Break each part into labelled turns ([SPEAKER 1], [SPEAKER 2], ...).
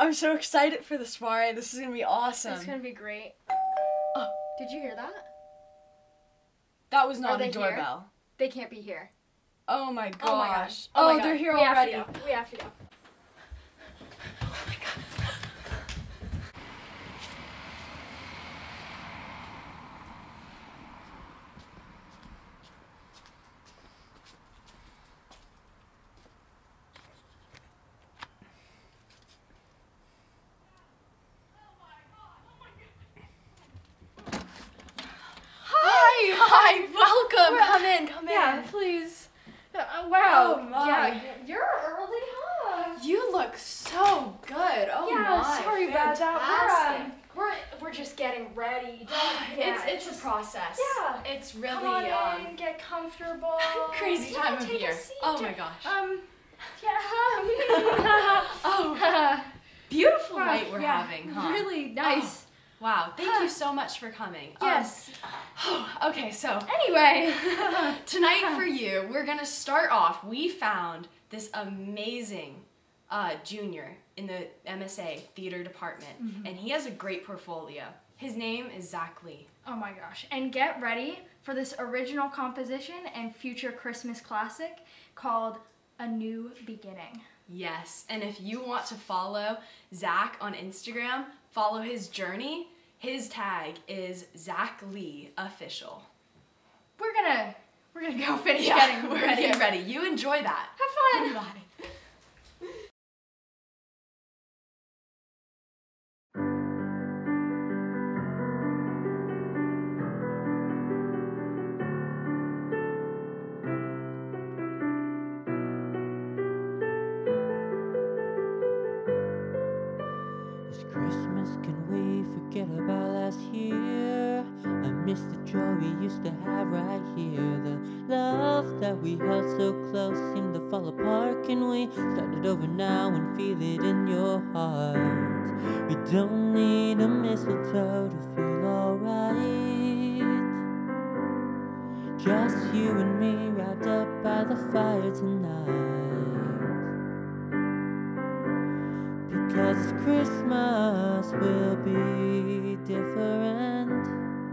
[SPEAKER 1] I'm so excited for the soiree. This is gonna be awesome.
[SPEAKER 2] It's gonna be great.
[SPEAKER 1] Oh,
[SPEAKER 2] did you hear that?
[SPEAKER 1] That was not a doorbell.
[SPEAKER 2] Here? They can't be here.
[SPEAKER 1] Oh my gosh.
[SPEAKER 2] Oh my gosh.
[SPEAKER 1] Oh, they're here already.
[SPEAKER 2] We have to go.
[SPEAKER 1] Oh my god. Hi, welcome. Come in.
[SPEAKER 2] Yeah, please. Wow.
[SPEAKER 1] Oh my.
[SPEAKER 2] Yeah, you're early, huh?
[SPEAKER 1] You look so good. Oh
[SPEAKER 2] yeah,
[SPEAKER 1] my.
[SPEAKER 2] sorry about
[SPEAKER 1] Fantastic.
[SPEAKER 2] that. We're just getting ready.
[SPEAKER 1] It's a process.
[SPEAKER 2] Yeah.
[SPEAKER 1] It's really
[SPEAKER 2] Come on in, get comfortable.
[SPEAKER 1] crazy time of
[SPEAKER 2] take
[SPEAKER 1] year.
[SPEAKER 2] A seat.
[SPEAKER 1] Oh my gosh.
[SPEAKER 2] Yeah.
[SPEAKER 1] Oh, beautiful
[SPEAKER 2] Wow,
[SPEAKER 1] night we're having, huh?
[SPEAKER 2] Really nice.
[SPEAKER 1] Oh, wow, thank you so much for coming.
[SPEAKER 2] Yes.
[SPEAKER 1] Okay, so
[SPEAKER 2] Anyway,
[SPEAKER 1] tonight for you, we're gonna start off. We found this amazing junior in the MSA theater department, and he has a great portfolio. His name is Zach Lee.
[SPEAKER 2] oh my gosh. And get ready for this original composition and future Christmas classic called A New Beginning.
[SPEAKER 1] Yes, and if you want to follow Zach on Instagram, follow his journey. His tag is Zach Lee Official.
[SPEAKER 2] We're gonna go finish
[SPEAKER 1] Yeah,
[SPEAKER 2] getting
[SPEAKER 1] we're
[SPEAKER 2] ready.
[SPEAKER 1] getting ready. You enjoy that.
[SPEAKER 2] Have fun.
[SPEAKER 1] Bye.
[SPEAKER 3] This Christmas, can we forget about last year? I miss the joy we used to have right here. The love that we held so close seemed to fall apart. Can we start it over now and feel it in your heart? We don't need a mistletoe to feel alright. Just you and me wrapped up by the fire tonight. Because this Christmas will be different,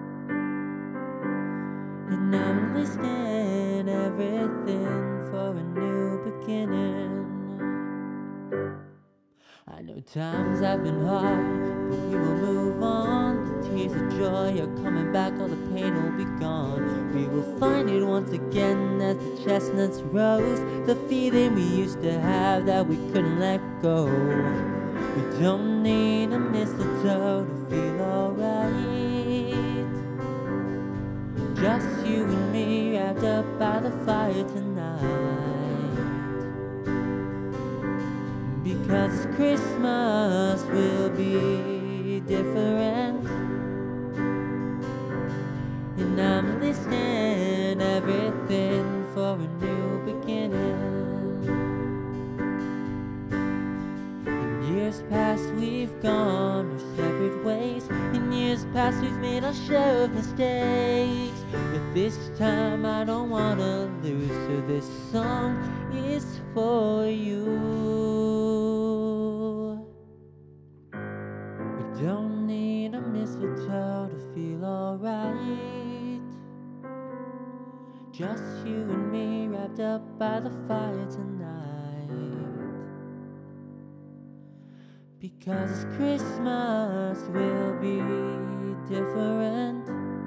[SPEAKER 3] and I'm listening everything for a new beginning. I know times have been hard, but we will move on. The tears of joy are coming back, all the pain will be gone. We will find it once again as the chestnuts roast, the feeling we used to have that we couldn't let go. We don't need a mistletoe to feel alright. Just you and me wrapped up by the fire tonight. Because Christmas will be different, and I'm listening everything for a new beginning. Years past we've gone our separate ways. In years past we've made our share of mistakes, but this time I don't wanna lose, so this song is for you. We don't need a mistletoe to feel alright. Just you and me wrapped up by the fire tonight. Because Christmas will be different,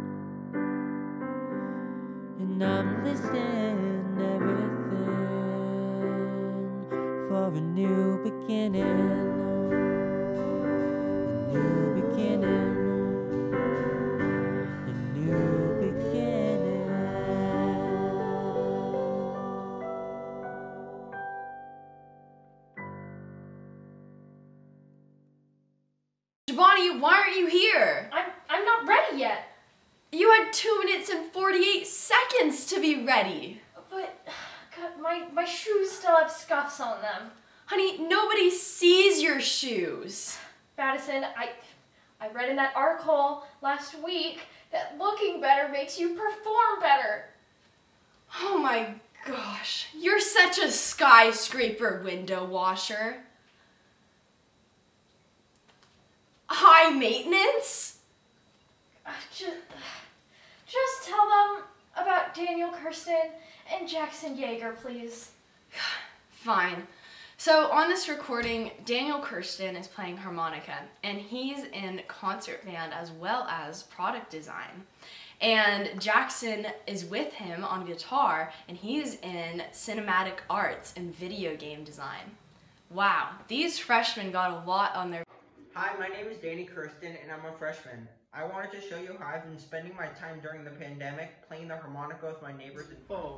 [SPEAKER 3] and I'm listening everything for a new beginning. A new beginning. A new beginning.
[SPEAKER 1] Jiboni, why aren't you here?
[SPEAKER 2] I'm not ready yet.
[SPEAKER 1] You had 2 minutes and 48 seconds to be ready.
[SPEAKER 2] But God, my shoes still have scuffs on them.
[SPEAKER 1] Honey, nobody sees your shoes.
[SPEAKER 2] Madison, I read in that article last week that looking better makes you perform better.
[SPEAKER 1] Oh my gosh, you're such a skyscraper window washer. high maintenance?
[SPEAKER 2] Just tell them about Daniel Kirsten and Jackson Yeager, please.
[SPEAKER 1] Fine. So on this recording, Daniel Kirsten is playing harmonica, and he's in concert band as well as product design. And Jackson is with him on guitar, and he's in cinematic arts and video game design. Wow, these freshmen got a lot on their...
[SPEAKER 4] Hi, my name is Danny Kirsten, and I'm a freshman. I wanted to show you how I've been spending my time during the pandemic, playing the harmonica with my neighbors in full.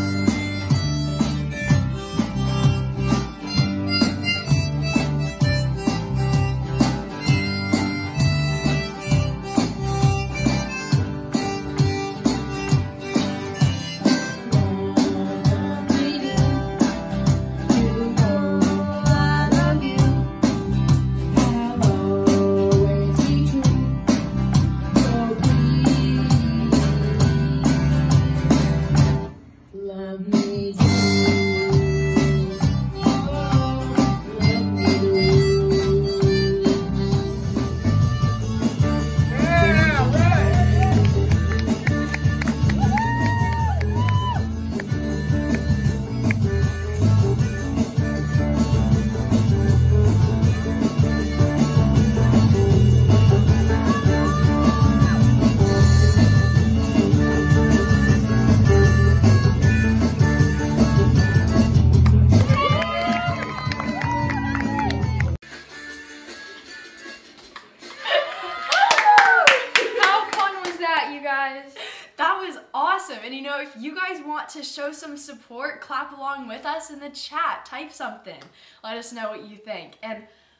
[SPEAKER 1] That was awesome. And you know, if you guys want to show some support, clap along with us in the chat. Type something. Let us know what you think. And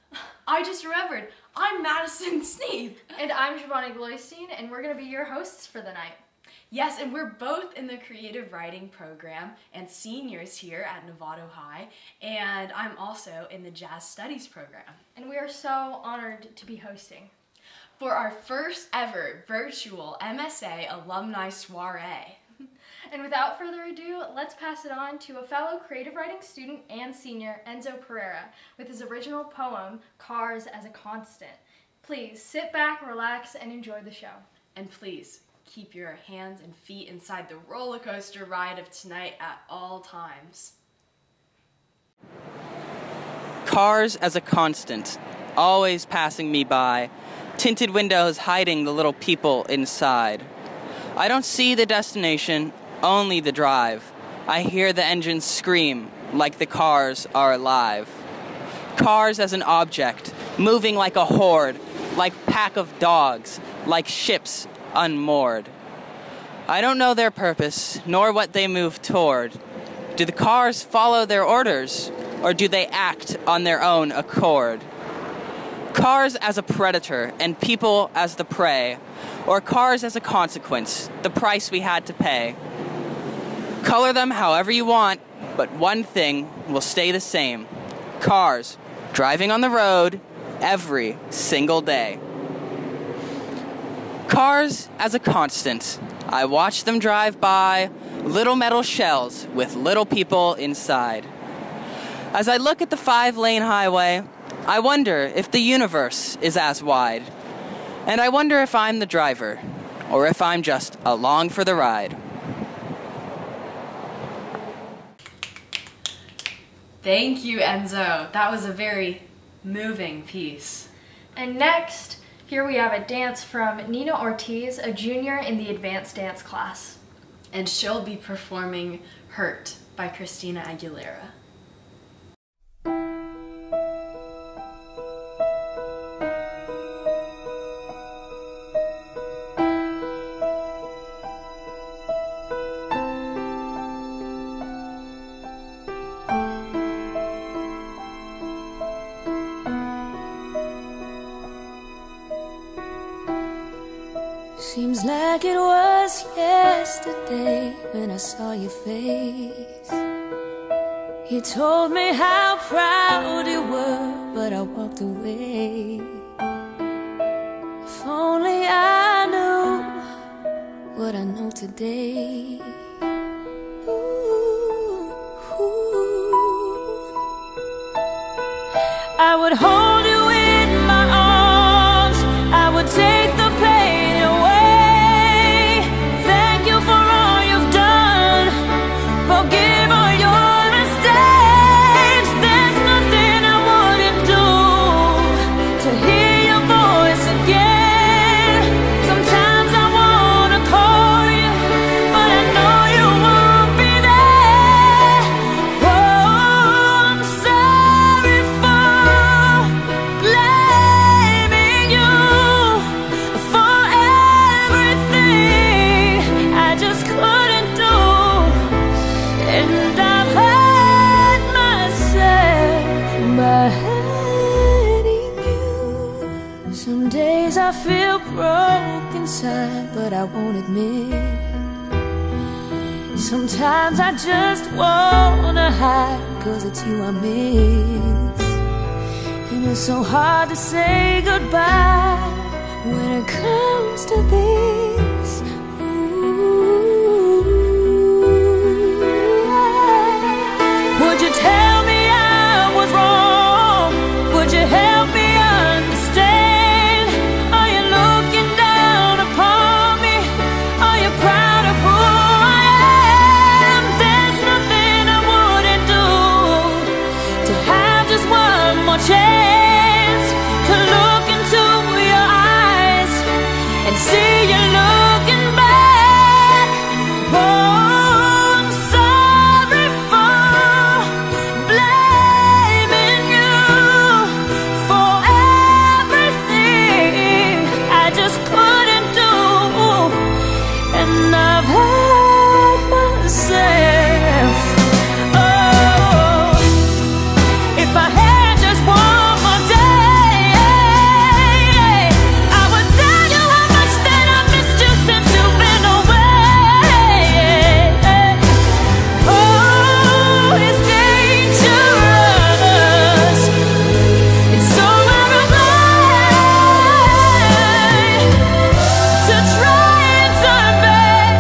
[SPEAKER 1] I just remembered, I'm Madison Sneed.
[SPEAKER 2] And I'm Jiboni Gloystein, and we're going to be your hosts for the night.
[SPEAKER 1] Yes, and we're both in the creative writing program and seniors here at Novato High. And I'm also in the jazz studies program.
[SPEAKER 2] And we are so honored to be hosting
[SPEAKER 1] for our first ever virtual MSA Alumni Soiree.
[SPEAKER 2] And without further ado, let's pass it on to a fellow creative writing student and senior, Enzo Pereira, with his original poem, Cars as a Constant. Please sit back, relax, and enjoy the show.
[SPEAKER 1] And please, keep your hands and feet inside the roller coaster ride of tonight at all times.
[SPEAKER 5] Cars as a constant, always passing me by. Tinted windows hiding the little people inside. I don't see the destination, only the drive. I hear the engines scream like the cars are alive. Cars as an object, moving like a horde, like pack of dogs, like ships unmoored. I don't know their purpose, nor what they move toward. Do the cars follow their orders, or do they act on their own accord? Cars as a predator and people as the prey, or cars as a consequence, the price we had to pay. Color them however you want, but one thing will stay the same. Cars driving on the road every single day. Cars as a constant. I watch them drive by, little metal shells with little people inside. As I look at the 5-lane highway, I wonder if the universe is as wide. And I wonder if I'm the driver, or if I'm just along for the ride.
[SPEAKER 1] Thank you, Enzo. That was a very moving piece.
[SPEAKER 2] And next, here we have a dance from Nina Ortiz, a junior in the advanced dance class.
[SPEAKER 1] And she'll be performing Hurt by Christina Aguilera.
[SPEAKER 6] Seems like it was yesterday when I saw your face. You told me how proud you were, but I walked away. If only I knew what I know today. Ooh, ooh. I would hold you in my arms feel broke inside, but I won't admit. Sometimes I just wanna hide, 'cause it's you I miss. And it's so hard to say goodbye when it comes to this. Ooh. Would you tell me I was wrong? Would you help me understand? Are you looking down upon me? Are you proud of who I am? There's nothing I wouldn't do to have just one more chance to look into your eyes and see you looking back. Oh, I'm sorry for blaming you for everything I just couldn't do, and I've hurt myself. Oh, if I had just one more day, I would tell you how much that I missed you since you've been away. Oh, it's dangerous. It's so out of line to try and turn back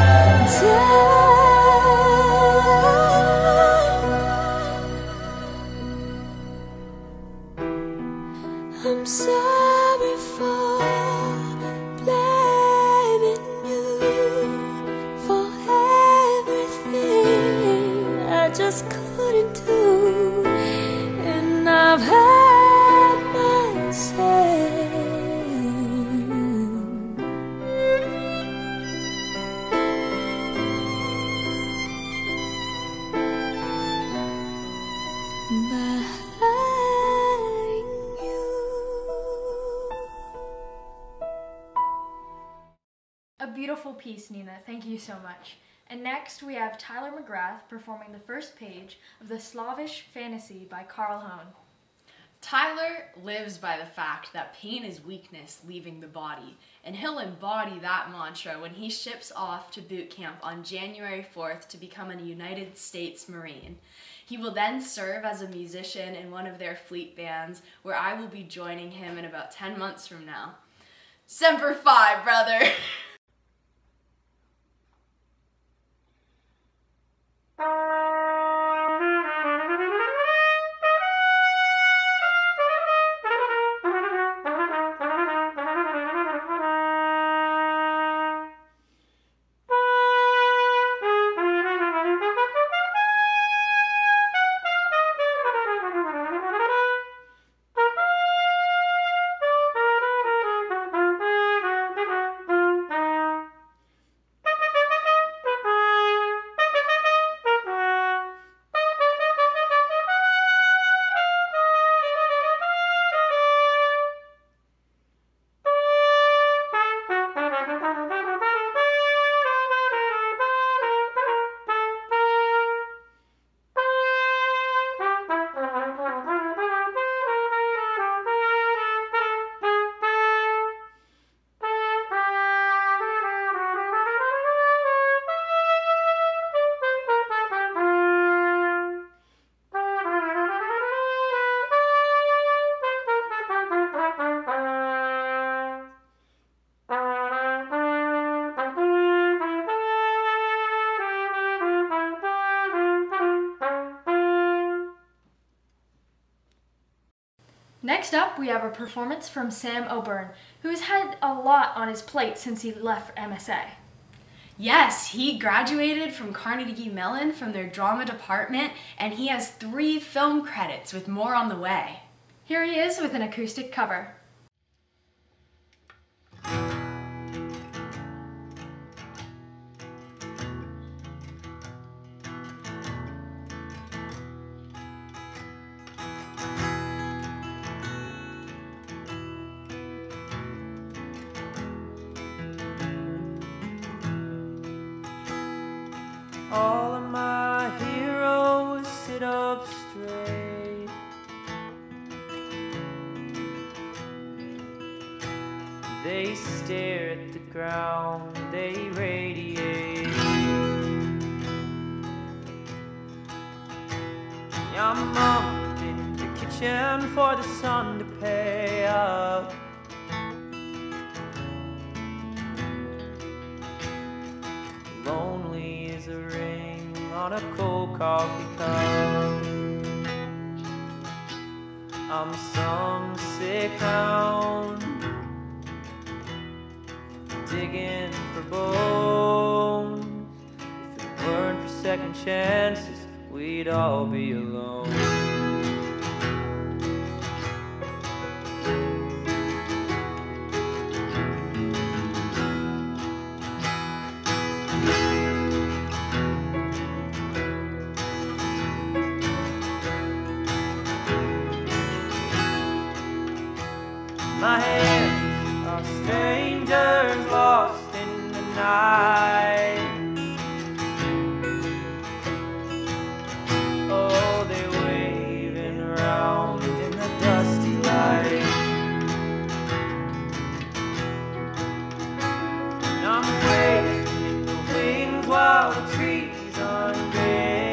[SPEAKER 6] time. I'm sorry for blaming you for everything I just couldn't do, and I've hurt myself. By hurting you.
[SPEAKER 2] A beautiful piece, Nina. Thank you so much. And next we have Tyler McGrath performing the first page of The Slavish Fantasy by Carl Hone.
[SPEAKER 1] Tyler lives by the fact that pain is weakness leaving the body, and he'll embody that mantra when he ships off to boot camp on January 4th to become a United States Marine. He will then serve as a musician in one of their fleet bands, where I will be joining him in about 10 months from now. Semper Fi, brother!
[SPEAKER 2] Next up, we have a performance from Sam O'Byrne, who has had a lot on his plate since he left MSA.
[SPEAKER 1] Yes, he graduated from Carnegie Mellon from their drama department, and he has 3 film credits with more on the way.
[SPEAKER 2] Here he is with an acoustic cover.
[SPEAKER 3] All of my heroes sit up straight. They stare at the ground, they radiate. I'm up in the kitchen for the sun to pay up. Lonely as a ring on a cold coffee cup. I'm some sick hound digging for bones. If it weren't for second chances, we'd all be alone. My hands are strangers lost in the night. Oh, they're waving around in the dusty light. And I'm waiting in the wings while the trees undress.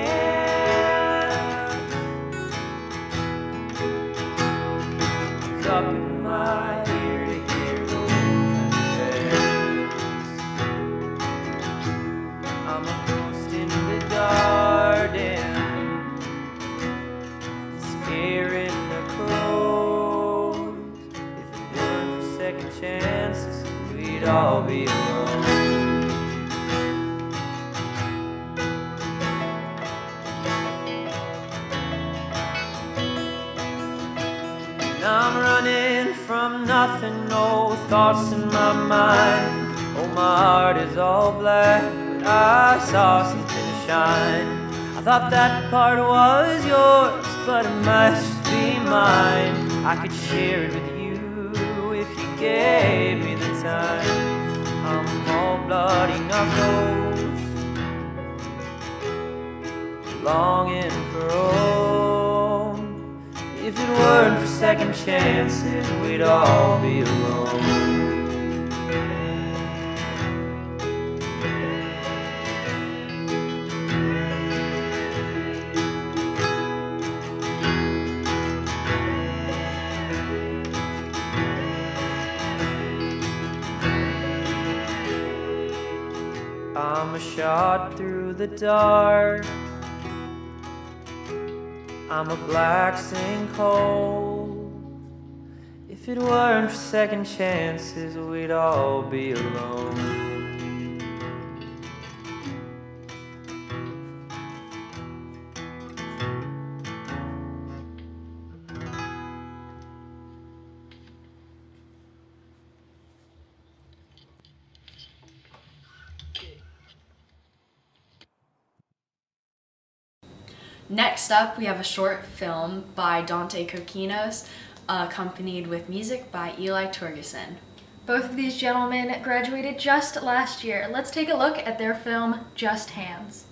[SPEAKER 3] Up in my ear to hear the wind confess. I'm a ghost in the garden, scaring the crows. If it weren't for second chances, we'd all be alone. I'm running from nothing, no thoughts in my mind. Oh, my heart is all black, but I saw something shine. I thought that part was yours, but it must be mine. I could share it with you if you gave me the time. I'm all bloody knuckles, longing for home. If it weren't for second chances, we'd all be alone. I'm a shot through the dark, I'm a black sinkhole. If it weren't for second chances, we'd all be alone.
[SPEAKER 1] Next up, we have a short film by Dante Coquinos, accompanied with music by Eli Torgerson.
[SPEAKER 2] Both of these gentlemen graduated just last year. Let's take a look at their film, Just Hands.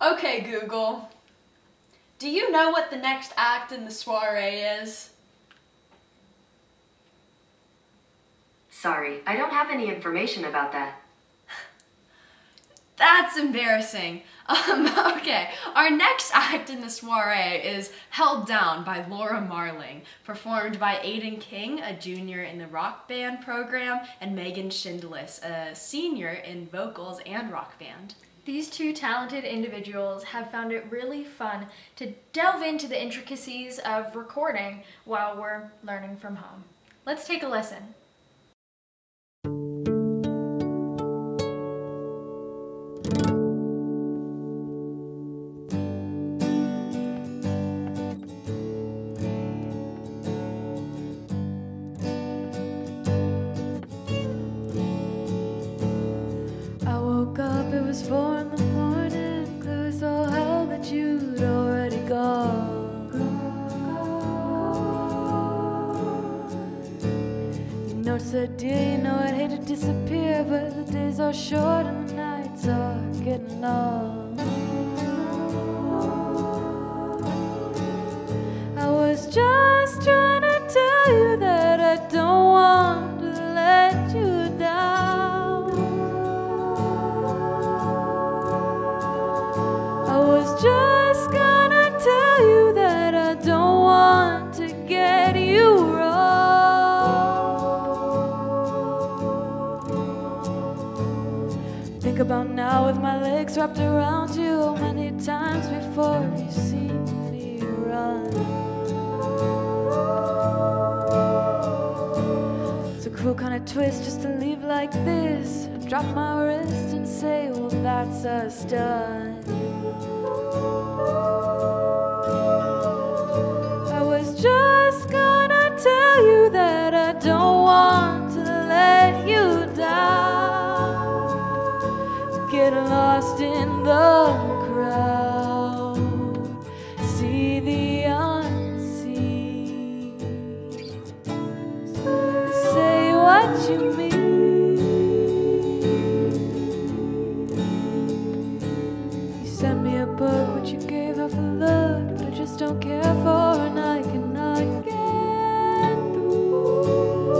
[SPEAKER 7] Okay, Google. Do you know what the next act in the soiree is?
[SPEAKER 8] Sorry, I don't have any information about that.
[SPEAKER 1] That's embarrassing. Okay, our next act in the soiree is Held Down by Laura Marling, performed by Aiden King, a junior in the rock band program, and Megan Schindlis, a senior in vocals and rock band.
[SPEAKER 2] These two talented individuals have found it really fun to delve into the intricacies of recording while we're learning from home. Let's take a listen.
[SPEAKER 6] I woke up, it was 4 in the morning, clear as all hell that you'd already gone. You know, said, dear, you know I'd hate to disappear, but the days are short and the nights are getting long. I was just trying to tell you that I don't want to let you down. I was just gonna tell you that I don't want to get you wrong. Think about now with my legs wrapped around you, many times before you see me run. It's a cruel kind of twist just to leave like this, drop my wrist and say, well, that's us done. I was just gonna tell you that I don't want to let you down. Get lost in the crowd, see the unseen, say what you mean. You sent me a book, what you gave half a look, but I just don't care for, and I cannot get through.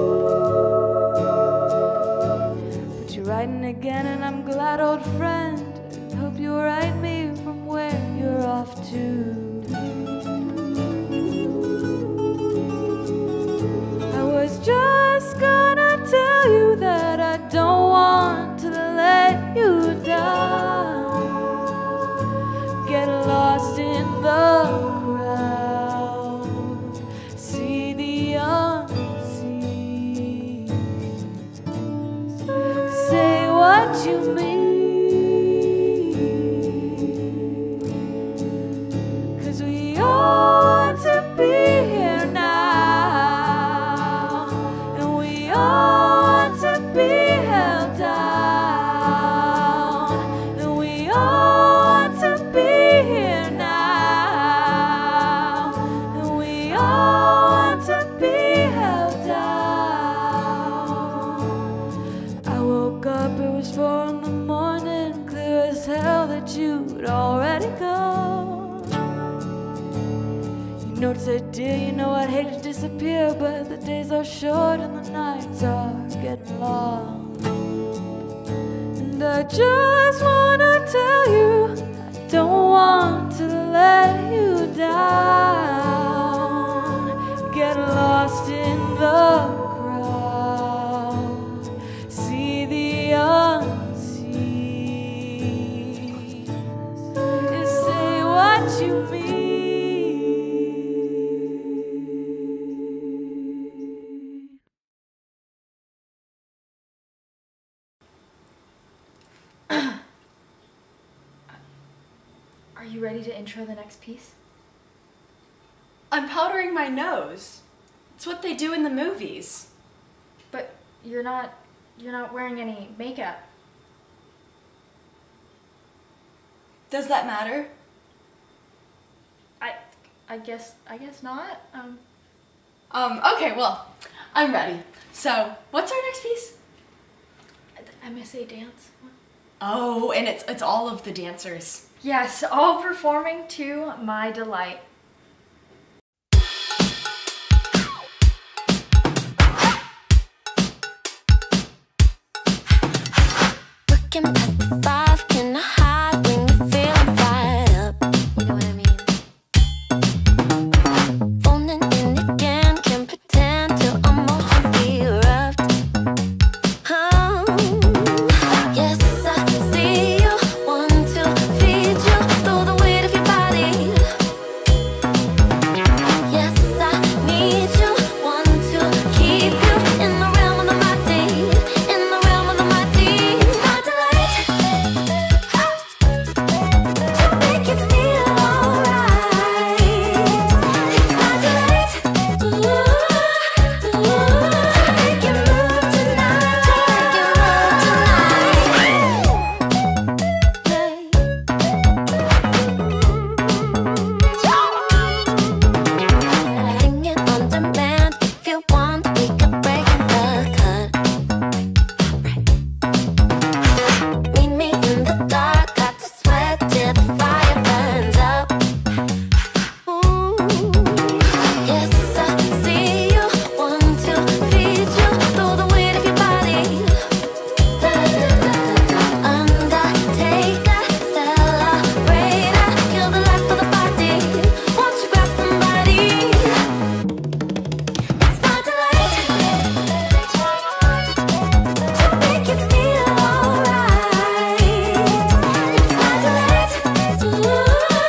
[SPEAKER 6] But you're writing again, and I'm glad, old friend. Hope you write me from where you're off to. I was just gonna tell you that I don't want to let you down. Get lost in the crowd, see the unseen, say what you mean. 'Cause we all want to be here now, and we all want to be held down, and we all want to be here now, and we all want to be held down. I woke up, it was 4 in the morning, clear as hell that you'd already gone. You know, said, dear, you know I'd hate to disappear, but the days are short and the nights are getting long. And I just wanna tell you, I don't want to let you down. Get lost in the crowd, see the unseen, say what you mean.
[SPEAKER 2] Are you ready to intro the next piece?
[SPEAKER 1] I'm powdering my nose. It's what they do in the movies.
[SPEAKER 2] But you're not wearing any makeup.
[SPEAKER 1] Does that matter?
[SPEAKER 2] I guess not.
[SPEAKER 1] Okay, well, I'm ready. So, what's our next piece?
[SPEAKER 2] The MSA dance.
[SPEAKER 1] Oh, and it's all of the dancers.
[SPEAKER 2] Yes, all performing to my delight.
[SPEAKER 6] Working past the 5, can I hide when you're feeling fired up? You know what I mean? Phoning in again, can pretend till emotions erupt. Yes, I see you, want to feed you, through the weight of your body. Yes, I need you, want to keep you in the realm of the mighty, in the realm of the mighty. It's my delight to make you feel alright. It's my delight, make you move tonight, Sing it on demand if you want, we can break the cut. Meet me in the dark, got to sweat till the fire burns up. Ooh, yes, I see you, want to feed you, through the weight of your body. Undertaker, celebrator, kill the life of the body. Won't you grab somebody? It's my delight to make you feel alright. It's my delight to make you move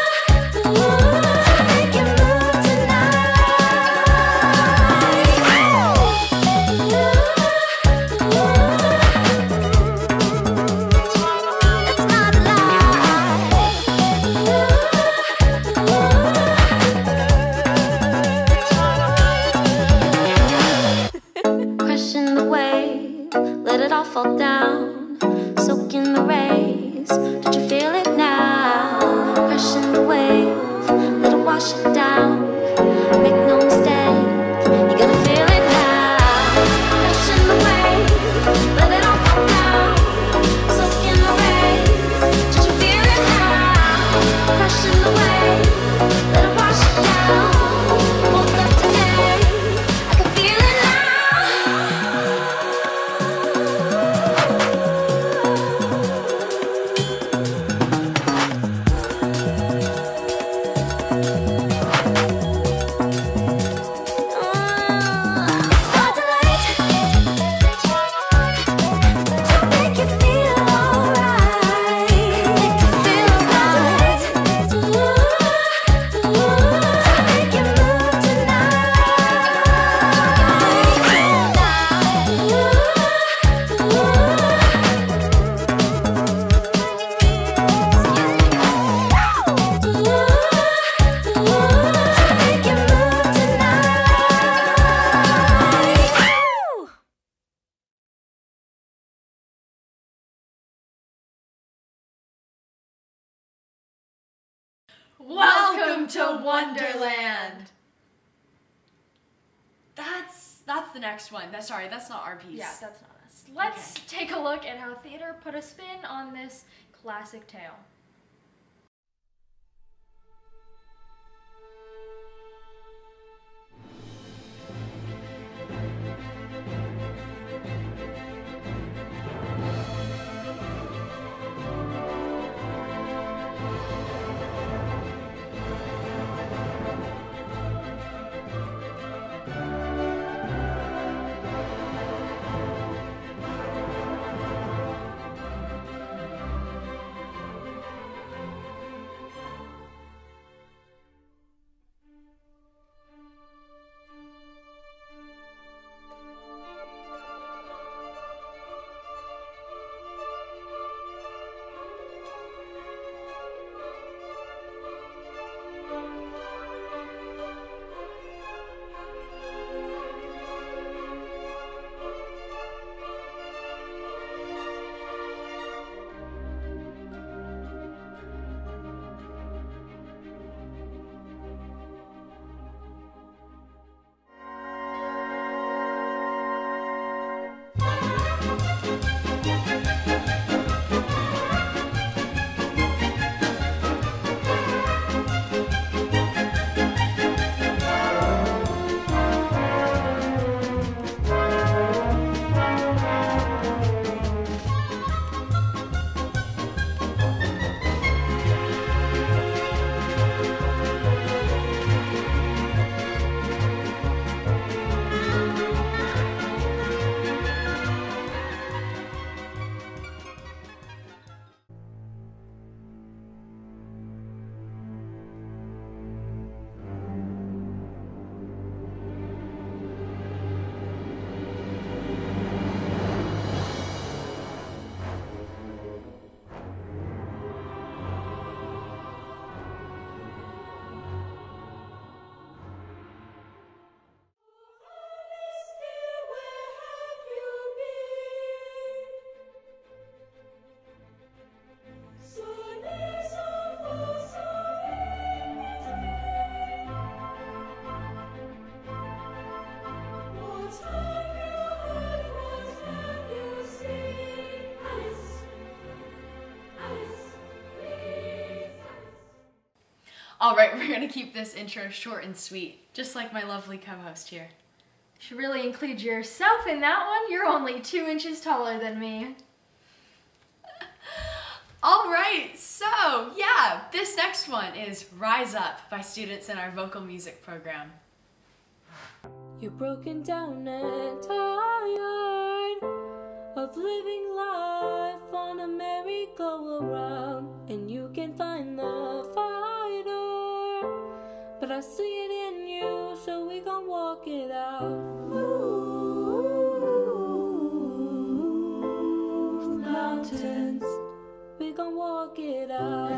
[SPEAKER 6] Crushing the wave, let it all fall down. Soak in the rays, did you feel it now? Crushing the wave, let it wash it down. Make no mistake, you're gonna feel it now. Crushing the wave, let it all fall down. Soak in the rays, did you feel it now? Crushing the wave, let it wash it down. Woke up today, I can feel it now. It's my delight to make you feel alright. Make you feel right. To make you move
[SPEAKER 1] Welcome to Wonderland. That's the next one. That's not our piece.
[SPEAKER 2] Yeah, that's not us. Let's take a look at how theater put a spin on this classic tale.
[SPEAKER 1] All right, we're gonna keep this intro short and sweet, just like my lovely co-host here.
[SPEAKER 2] You should really include yourself in that one. You're only 2 inches taller than me.
[SPEAKER 1] All right, so yeah, this next one is Rise Up by students in our vocal music program.
[SPEAKER 6] You're broken down and tired of living life on a merry-go-round, and you can find the fighter, but I see it in you, so we gon' walk it out. Move mountains, we gon' walk it out.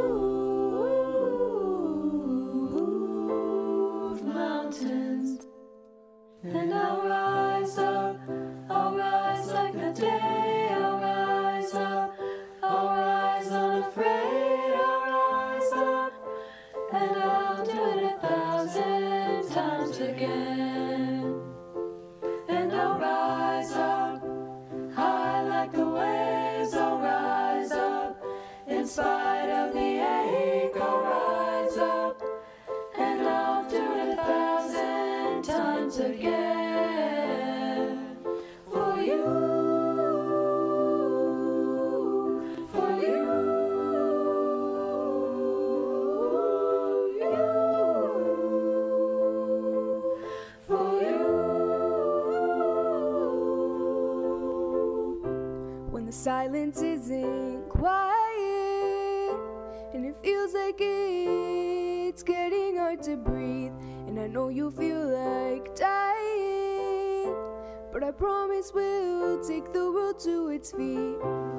[SPEAKER 6] Move mountains. And I'll rise up, I'll rise like the day, I'll rise up, I'll rise unafraid, I'll rise up, and I'll do it 1,000 times again. And I'll rise up, high like the waves, I'll rise up, in spite of the ache, I'll rise up, and I'll do it 1,000 times again. For you, for you, for you. When the silence isn't quiet and it feels like it's getting hard to breathe, and I know you feel like dying, but I promise we'll take the world to its feet.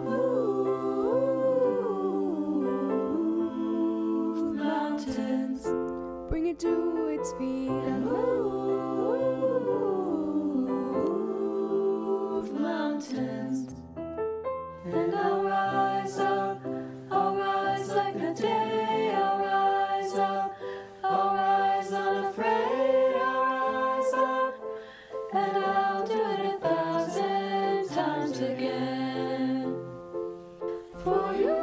[SPEAKER 6] Move mountains, bring it to its feet. Move mountains. And I'll rise up, I'll rise like the day, I'll rise up, I'll rise unafraid, I'll rise up, and I'll do it 1,000 times again. For you,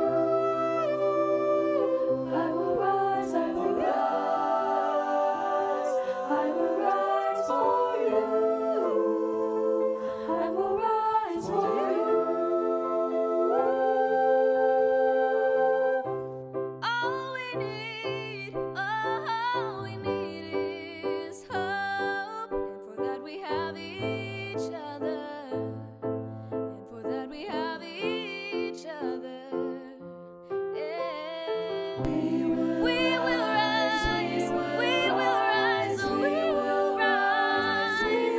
[SPEAKER 6] I will rise, I will rise, I will rise for you, I will rise for you. All we need is hope, and for that we have each other, and for that we have each other. Yeah. We will rise, we will rise, we will rise, we'll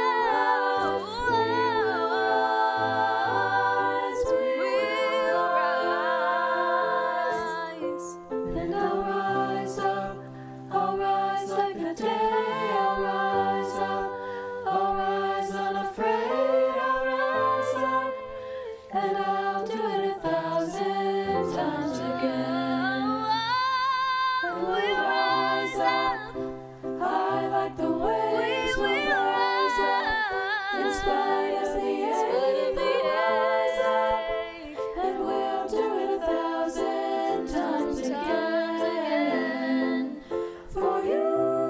[SPEAKER 6] rise. And I'll rise up, I'll rise like the day, I'll rise up, I'll rise unafraid, I'll rise up, and I'll do it 1,000 times again. And we'll rise up, high like the waves, we'll rise up, in spite of the ache, we'll rise up, and we'll do it 1,000 times again. For you,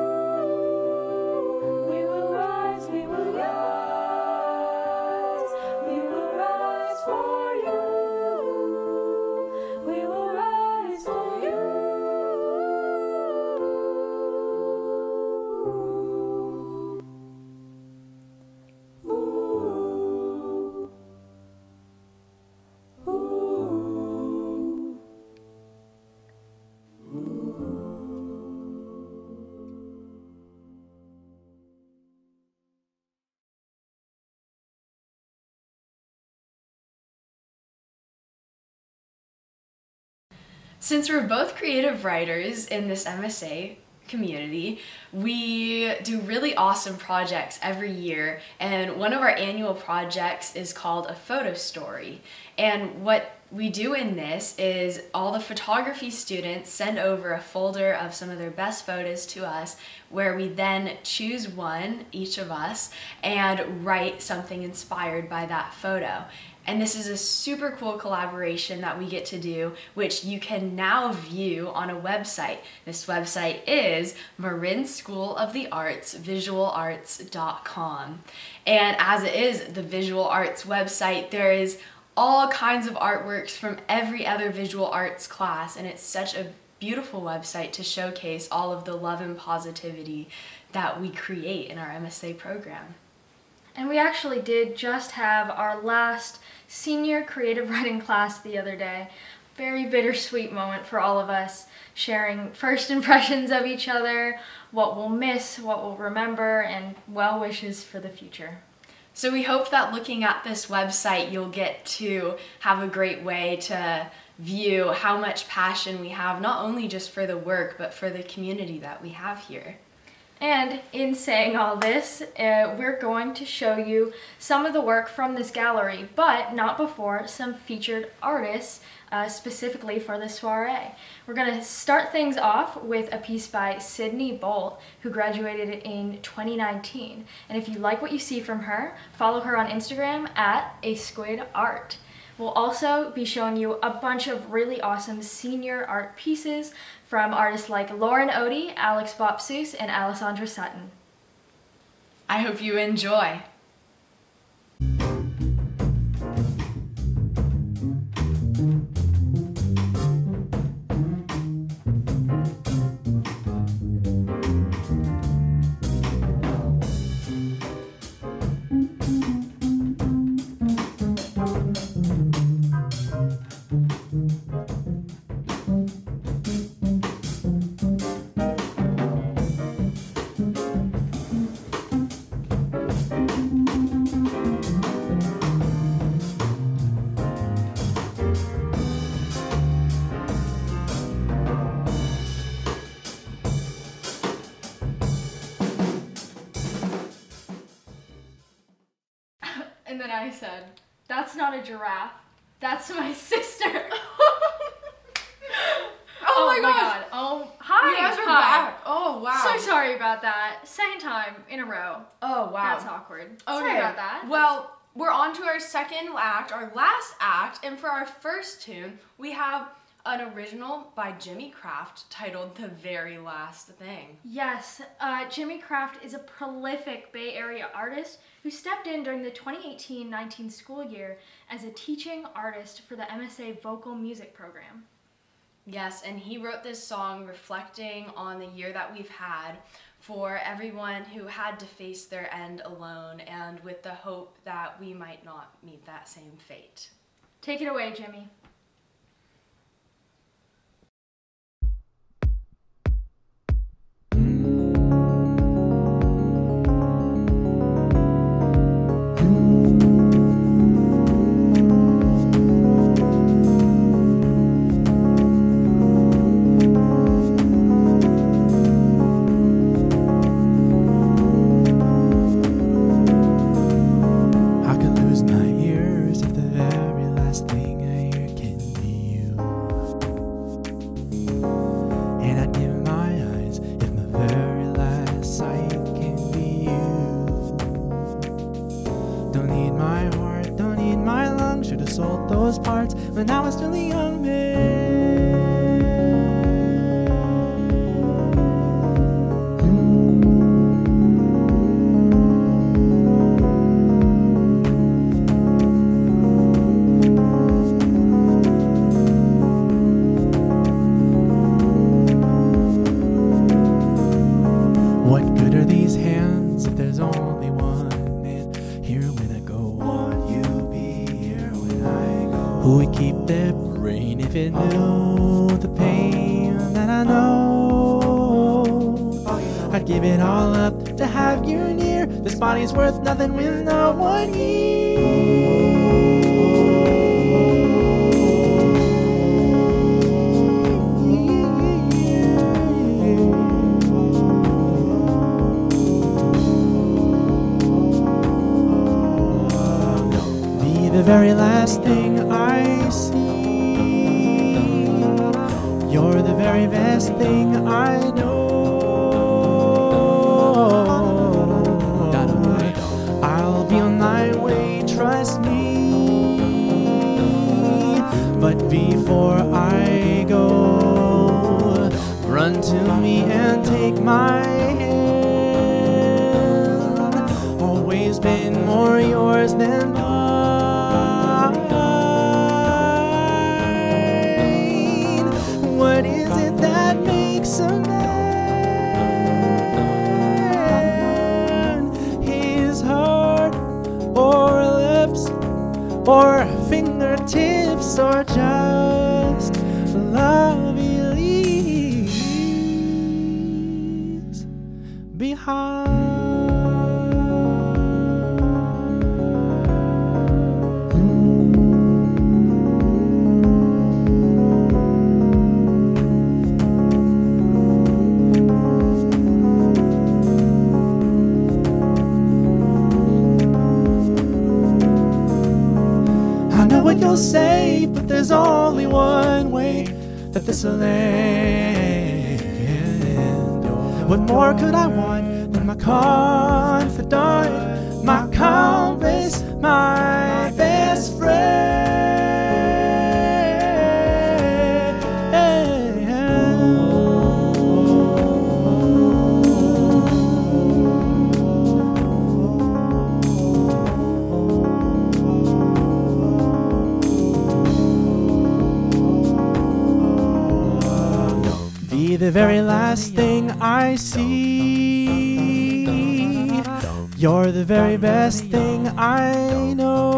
[SPEAKER 6] we will rise, we will rise, we will rise for you, we will rise for you.
[SPEAKER 1] Since we're both creative writers in this MSA community, we do really awesome projects every year, and one of our annual projects is called a photo story. And what we do in this is all the photography students send over a folder of some of their best photos to us, where we then choose one, each of us, and write something inspired by that photo. And this is a super cool collaboration that we get to do, which you can now view on a website. This website is Marin School of the Arts, visualarts.com. And as it is the visual arts website, there is all kinds of artworks from every other visual arts class, and it's such a beautiful website to showcase all of the love and positivity that we create in our MSA program.
[SPEAKER 2] And we actually did just have our last senior creative writing class the other day. Very bittersweet moment for all of us, sharing first impressions of each other, what we'll miss, what we'll remember, and well wishes for the future.
[SPEAKER 1] So we hope that looking at this website, you'll get to have a great way to view how much passion we have, not only just for the work, but for the community that we have here.
[SPEAKER 2] And in saying all this, we're going to show you some of the work from this gallery, but not before some featured artists specifically for the soiree. We're going to start things off with a piece by Sydney Bolt, who graduated in 2019. And if you like what you see from her, follow her on Instagram at asquidart. We'll also be showing you a bunch of really awesome senior art pieces from artists like Lauren Odie, Alex Bopsus, and Alessandra Sutton.
[SPEAKER 1] I hope you enjoy.
[SPEAKER 2] And then I said, "That's not a giraffe, that's my sister."
[SPEAKER 1] Oh my God.
[SPEAKER 2] Oh, hi.
[SPEAKER 1] You guys are
[SPEAKER 2] Hi.
[SPEAKER 1] back. Oh, wow.
[SPEAKER 2] So sorry about that. Second time in a row.
[SPEAKER 1] Oh, wow.
[SPEAKER 2] That's awkward.
[SPEAKER 1] Okay.
[SPEAKER 2] Sorry about that.
[SPEAKER 1] Well, we're on to our second act, our last act, and for our first tune, we have an original by Jimmy Craft titled The Very Last Thing.
[SPEAKER 2] Yes, Jimmy Craft is a prolific Bay Area artist who stepped in during the 2018-19 school year as a teaching artist for the MSA vocal music program.
[SPEAKER 1] Yes, and he wrote this song reflecting on the year that we've had for everyone who had to face their end alone, and with the hope that we might not meet that same fate.
[SPEAKER 2] Take it away, Jimmy.
[SPEAKER 9] Sold those parts when I was still a young man. What good are these hands if there's only one man here when I go? Would you be here when I go? Who would keep their brain if it knew the pain that I know? I'd give it all up to have you near. This body's worth nothing with no one here. The very last thing I see. You're the very best thing I know. I'll be on my way, trust me. me and take my hand. Always been more yours than mine. What is it that makes a man? His heart or lips or fingertips or just love he leaves behind. I know what you'll say, but there's only one way that this'll end. What more could I want than my confidant, my compass, my best friend? Be the very last thing I see. You're the very best thing I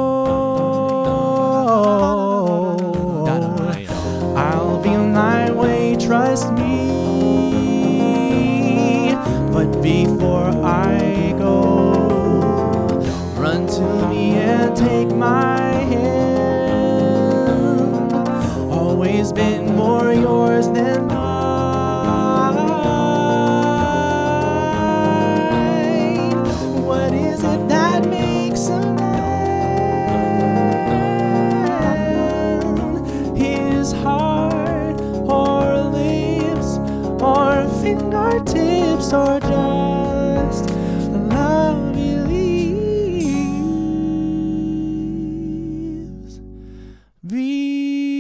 [SPEAKER 9] know. I'll be on my way, trust me. But before I go, run to me and take my hand. Always been more yours than mine. What is it that makes a man? His heart or lips or fingertips or just the love he leaves behind.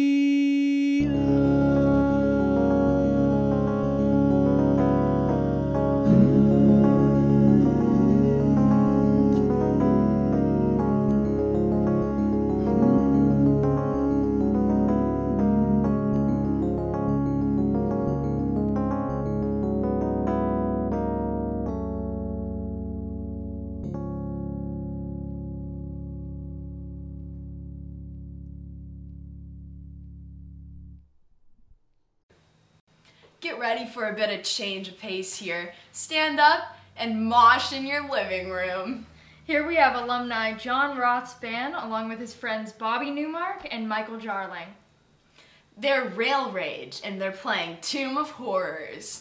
[SPEAKER 1] Get ready for a bit of change of pace here. Stand up and mosh in your living room.
[SPEAKER 2] Here we have alumni John Roth's band along with his friends Bobby Newmark and Michael Jarling.
[SPEAKER 1] They're Rail Rage and they're playing Tomb of Horrors.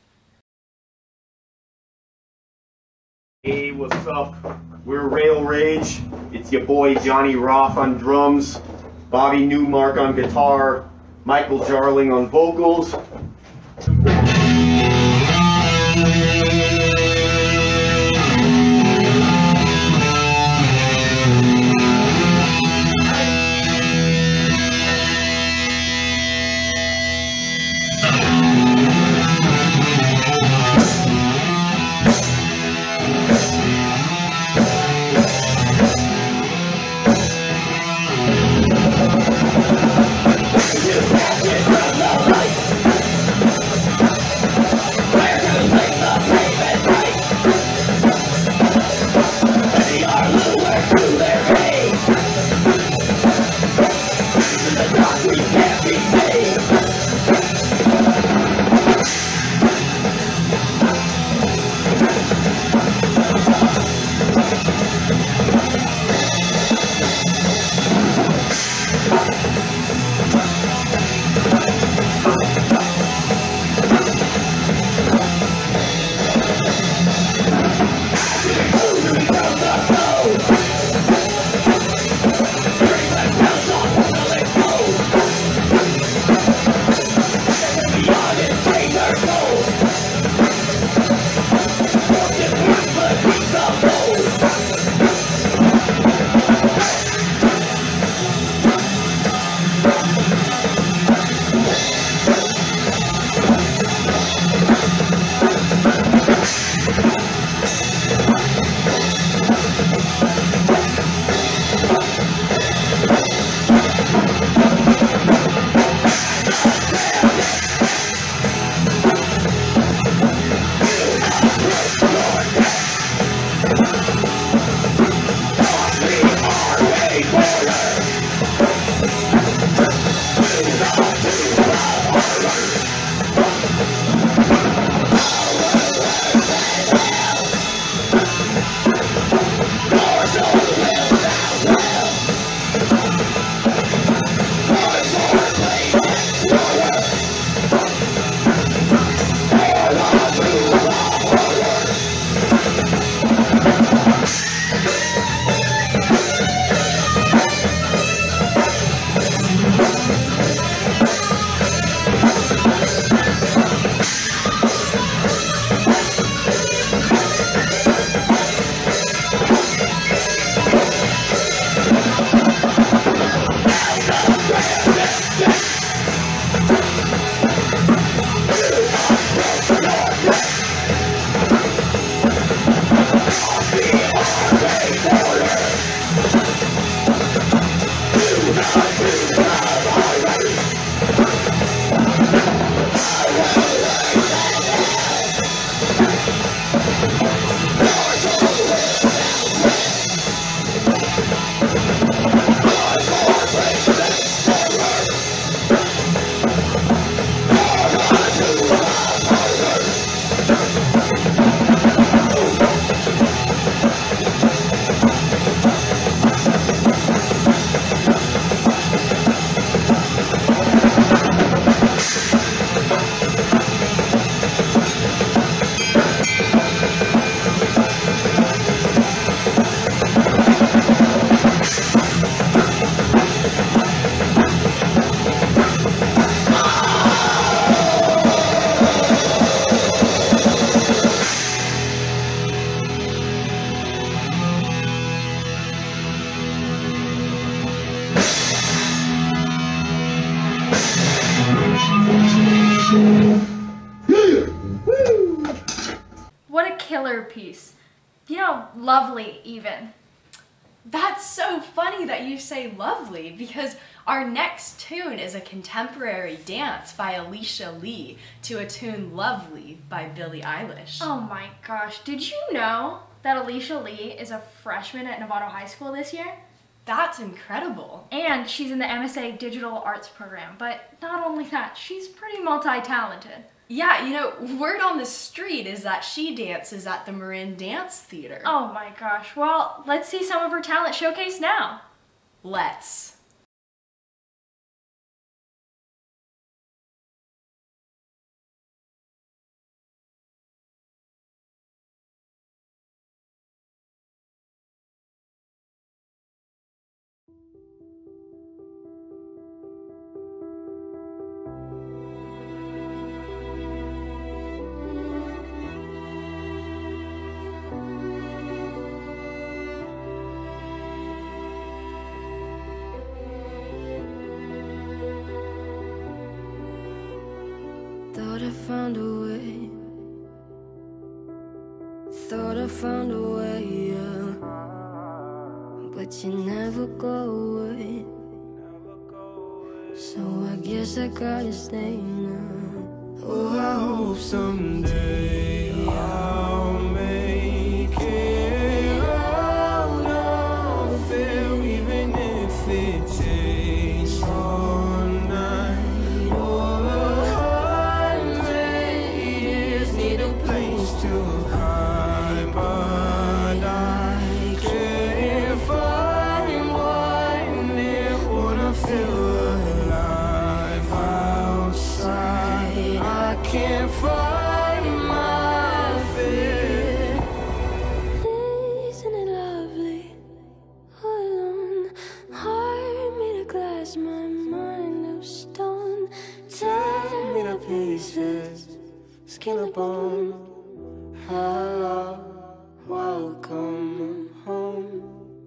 [SPEAKER 10] Hey, what's up? We're Rail Rage. It's your boy Johnny Roth on drums, Bobby Newmark on guitar, Michael Jarling on vocals. Woo!
[SPEAKER 2] What a killer piece. You know, lovely even.
[SPEAKER 1] That's so funny that you say lovely, because our next tune is a contemporary dance by Alicia Lee to a tune Lovely by Billie Eilish.
[SPEAKER 2] Oh my gosh, did you know that Alicia Lee is a freshman at Novato High School this year?
[SPEAKER 1] That's incredible.
[SPEAKER 2] And she's in the MSA Digital Arts program, but not only that, she's pretty multi-talented.
[SPEAKER 1] Yeah, you know, word on the street is that she dances at the Marin Dance Theater.
[SPEAKER 2] Oh my gosh, well, let's see some of her talent showcased now.
[SPEAKER 1] Let's.
[SPEAKER 6] Thought I found a way. Thought I found a way, yeah. But you never go away. So I guess I gotta stay now.
[SPEAKER 9] Oh, I hope someday I'll make it out of there, even if it takes all night or 100 years. Need a place to hide, but I can't find one there. Wanna feel alive outside. I can't find my fear.
[SPEAKER 6] Isn't it lovely? All alone, heart made of glass, my mind of stone. Tear me to pieces, skin and bone. Hello, welcome home.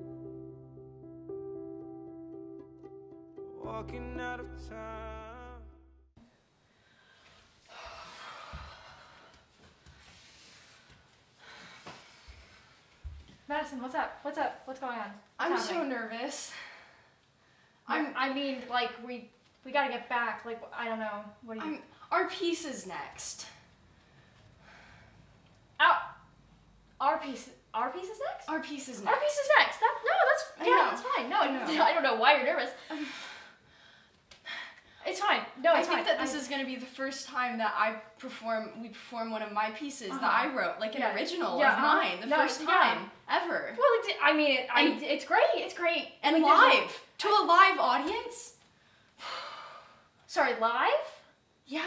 [SPEAKER 9] Walking out of time.
[SPEAKER 2] Madison, what's up? What's up? What's going on?
[SPEAKER 1] I'm
[SPEAKER 2] What's
[SPEAKER 1] so
[SPEAKER 2] happening?
[SPEAKER 1] nervous.
[SPEAKER 2] I mean, like, we gotta get back. Like, I don't know. What do you...
[SPEAKER 1] Our piece is next.
[SPEAKER 2] Our piece is next?
[SPEAKER 1] Our piece is next.
[SPEAKER 2] Our piece is next.
[SPEAKER 1] I know.
[SPEAKER 2] That's fine. No,
[SPEAKER 1] I know.
[SPEAKER 2] I don't know why you're nervous. It's fine. No,
[SPEAKER 1] I
[SPEAKER 2] it's
[SPEAKER 1] think
[SPEAKER 2] fine.
[SPEAKER 1] that this is going to be the first time that we perform one of my pieces that I wrote, like an original of mine, the first time ever.
[SPEAKER 2] Well, I mean, it's great. It's great.
[SPEAKER 1] And
[SPEAKER 2] like,
[SPEAKER 1] live to a live audience.
[SPEAKER 2] Sorry, live?
[SPEAKER 1] Yeah.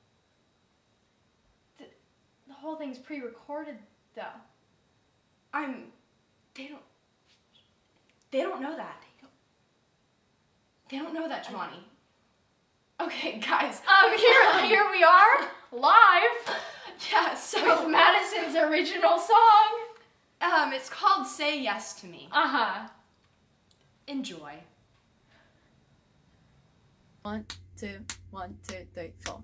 [SPEAKER 2] The whole thing's pre-recorded, though.
[SPEAKER 1] They don't know that. They don't know that, Jiboni. Okay, guys.
[SPEAKER 2] Here we are, live.
[SPEAKER 1] Yeah, so
[SPEAKER 2] with Madison's original song.
[SPEAKER 1] It's called "Say Yes to Me." Enjoy.
[SPEAKER 7] 1, 2, 1, 2, 3, 4.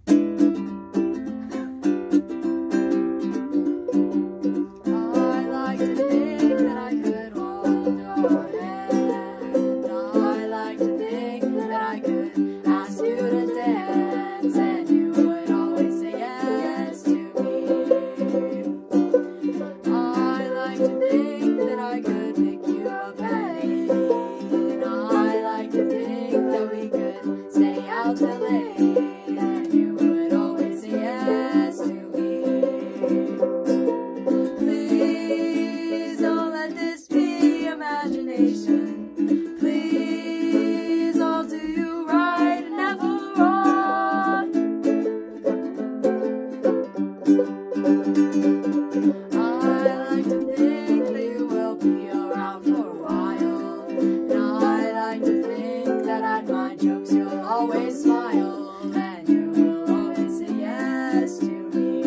[SPEAKER 6] I like to think that I could hold your hand. I like to think that I could ask you to dance, and you would always say yes to me. I like to think that I could pick you up at 8. I like to think that we could stay out till late, and you would always say yes to me. Please don't let this be imagination. Please, I'll do you right and never wrong. I like to think that you will be around for a while. And I like to think that at my jokes you'll always smile, and you will always say yes to me.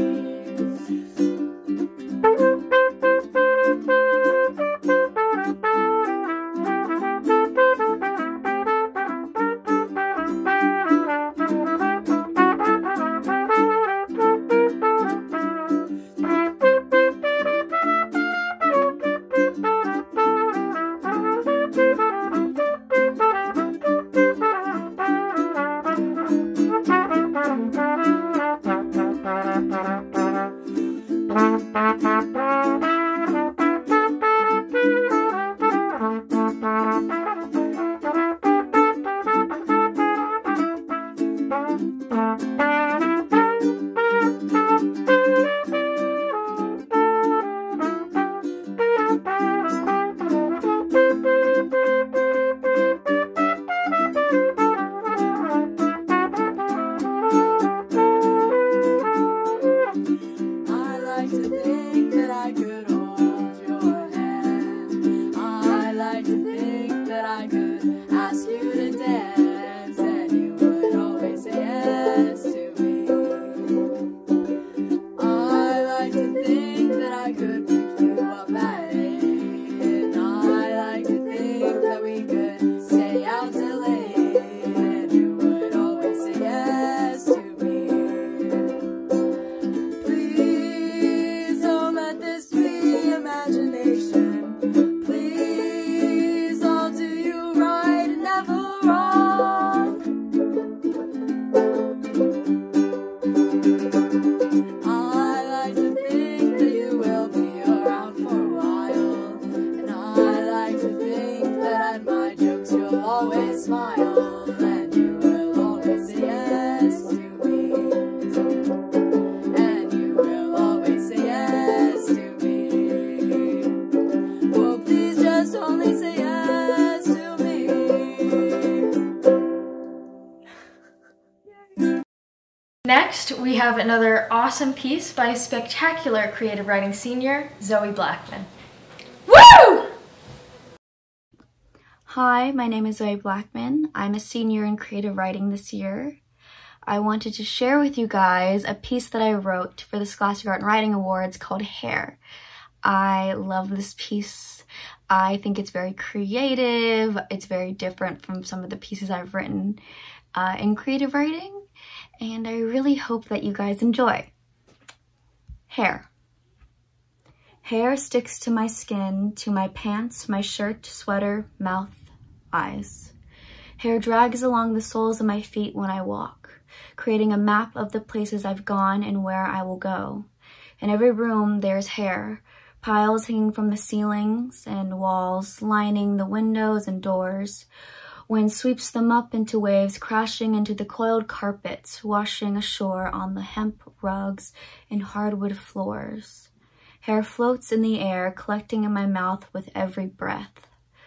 [SPEAKER 2] Next, we have another awesome piece by spectacular creative writing senior, Zoe Blackman. Woo!
[SPEAKER 11] Hi, my name is Zoe Blackman. I'm a senior in creative writing this year. I wanted to share with you guys a piece that I wrote for the Scholastic Art and Writing Awards called Hair. I love this piece. I think it's very creative. It's very different from some of the pieces I've written in creative writing. And I really hope that you guys enjoy. Hair. Hair sticks to my skin, to my pants, my shirt, sweater, mouth, eyes. Hair drags along the soles of my feet when I walk, creating a map of the places I've gone and where I will go. In every room there's hair, piles hanging from the ceilings and walls, lining the windows and doors. Wind sweeps them up into waves, crashing into the coiled carpets, washing ashore on the hemp rugs and hardwood floors. Hair floats in the air, collecting in my mouth with every breath.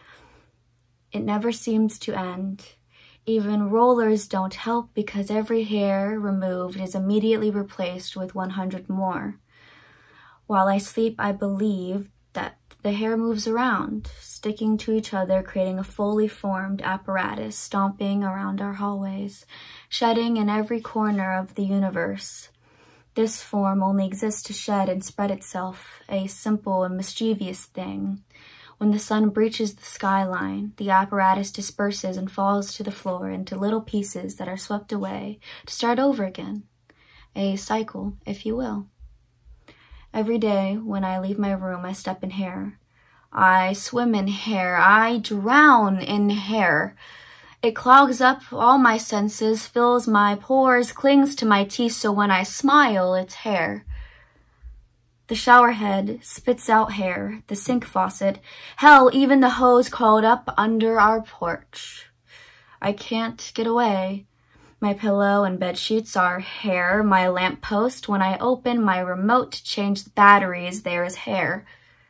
[SPEAKER 11] It never seems to end. Even rollers don't help because every hair removed is immediately replaced with 100 more. While I sleep, I believe that the hair moves around, sticking to each other, creating a fully formed apparatus, stomping around our hallways, shedding in every corner of the universe. This form only exists to shed and spread itself, a simple and mischievous thing. When the sun breaches the skyline, the apparatus disperses and falls to the floor into little pieces that are swept away to start over again. A cycle, if you will. Every day, when I leave my room, I step in hair. I swim in hair. I drown in hair. It clogs up all my senses, fills my pores, clings to my teeth, so when I smile, it's hair. The shower head spits out hair, the sink faucet, hell, even the hose called up under our porch. I can't get away. My pillow and bed sheets are hair. My lamppost, when I open my remote to change the batteries, there is hair.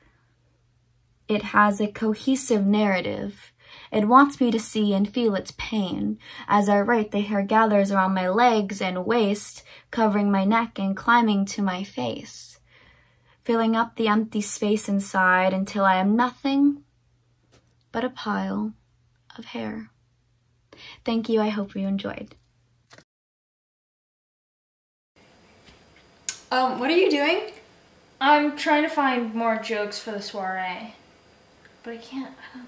[SPEAKER 11] It has a cohesive narrative. It wants me to see and feel its pain. As I write, the hair gathers around my legs and waist, covering my neck and climbing to my face, filling up the empty space inside until I am nothing but a pile of hair. Thank you. I hope you enjoyed.
[SPEAKER 1] What are you doing?
[SPEAKER 2] I'm trying to find more jokes for the soiree, but I can't.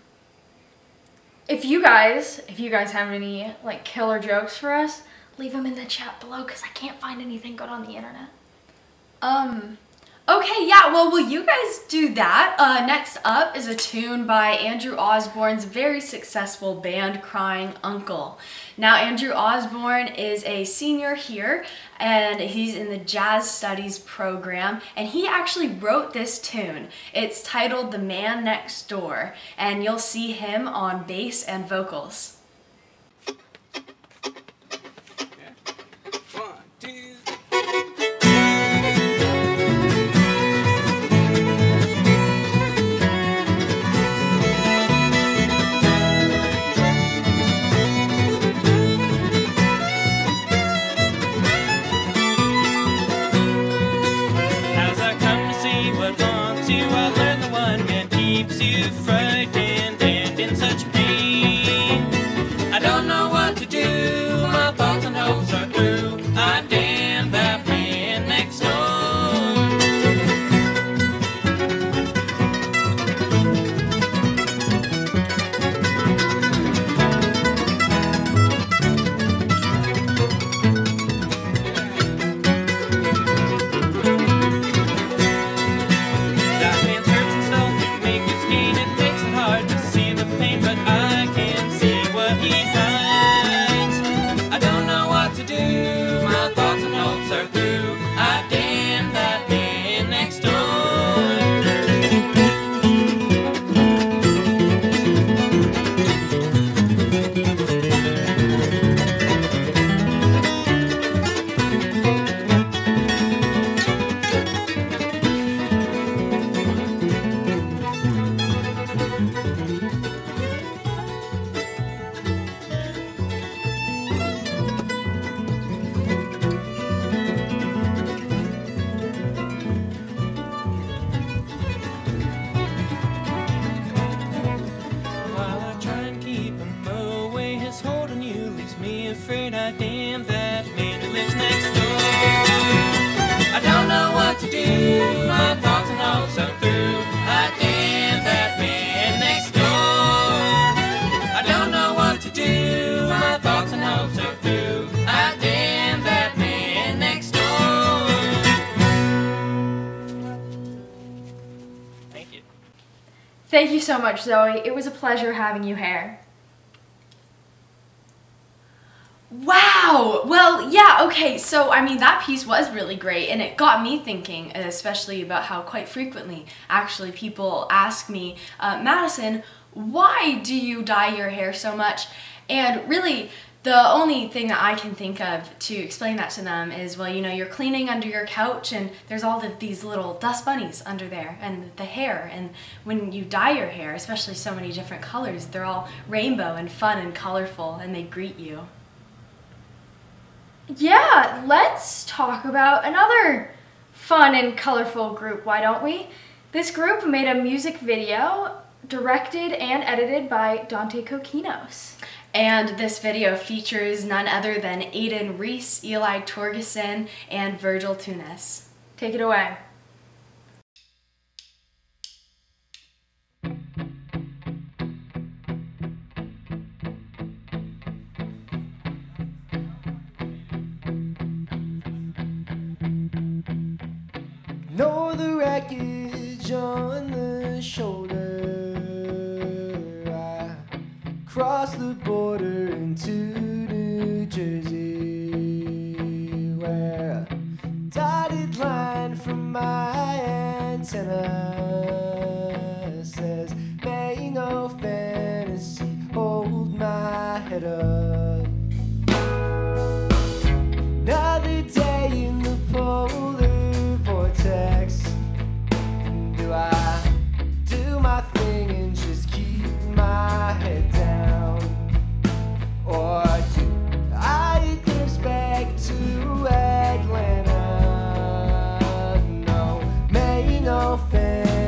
[SPEAKER 2] If you guys have any like killer jokes for us, leave them in the chat below because I can't find anything good on the internet.
[SPEAKER 1] Okay. Okay, yeah, well, will you guys do that? Next up is a tune by Andrew Osborne's very successful band, Crying Uncle. Now, Andrew Osborne is a senior here, and he's in the Jazz Studies program, and he actually wrote this tune. It's titled The Man Next Door, and you'll see him on bass and vocals.
[SPEAKER 2] Thank you so much, Zoe. It was a pleasure having you here.
[SPEAKER 1] Wow! Well, yeah, okay, so, I mean, that piece was really great, and it got me thinking, especially about how quite frequently, actually, people ask me, Madison, why do you dye your hair so much? And really, the only thing that I can think of to explain that to them is, well, you know, you're cleaning under your couch and there's all of these little dust bunnies under there and the hair, and when you dye your hair, especially so many different colors, they're all rainbow and fun and colorful and they greet you.
[SPEAKER 2] Yeah, let's talk about another fun and colorful group, why don't we? This group made a music video directed and edited by Dante Coquinos.
[SPEAKER 1] And this video features none other than Aiden Reese, Eli Torgeson, and Virgil Tunis.
[SPEAKER 2] Take it away.
[SPEAKER 9] Know the wreckage on the shoulder. I crossed the border into New Jersey, where a dotted line from my antenna says, may no fantasy hold my head up. Another day in the polar vortex. Do I do my thing and just keep my head down? Or do I glimpse back to Atlanta? No, may no fantasy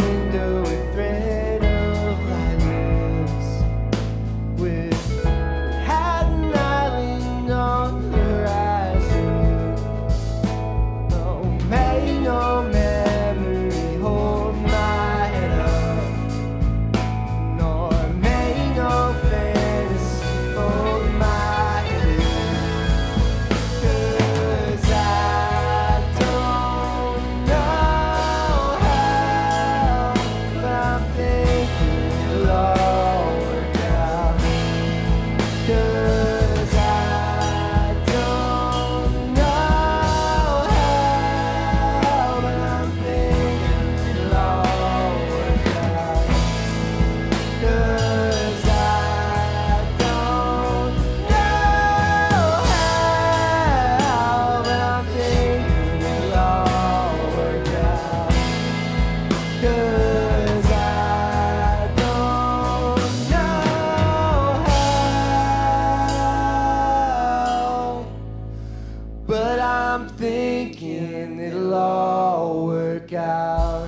[SPEAKER 9] window a thread of lilacs with Manhattan Island on the horizon. No, may no memory hold my head up, nor may no fantasy hold my head. 'Cause I don't know how, but I'm thinking it'll all work out. 'Cause I don't know how, but I'm thinking it'll all work out. 'Cause I don't know how, but I'm thinking it'll all work out. 'Cause I don't know how, but I'm thinking it'll all work out.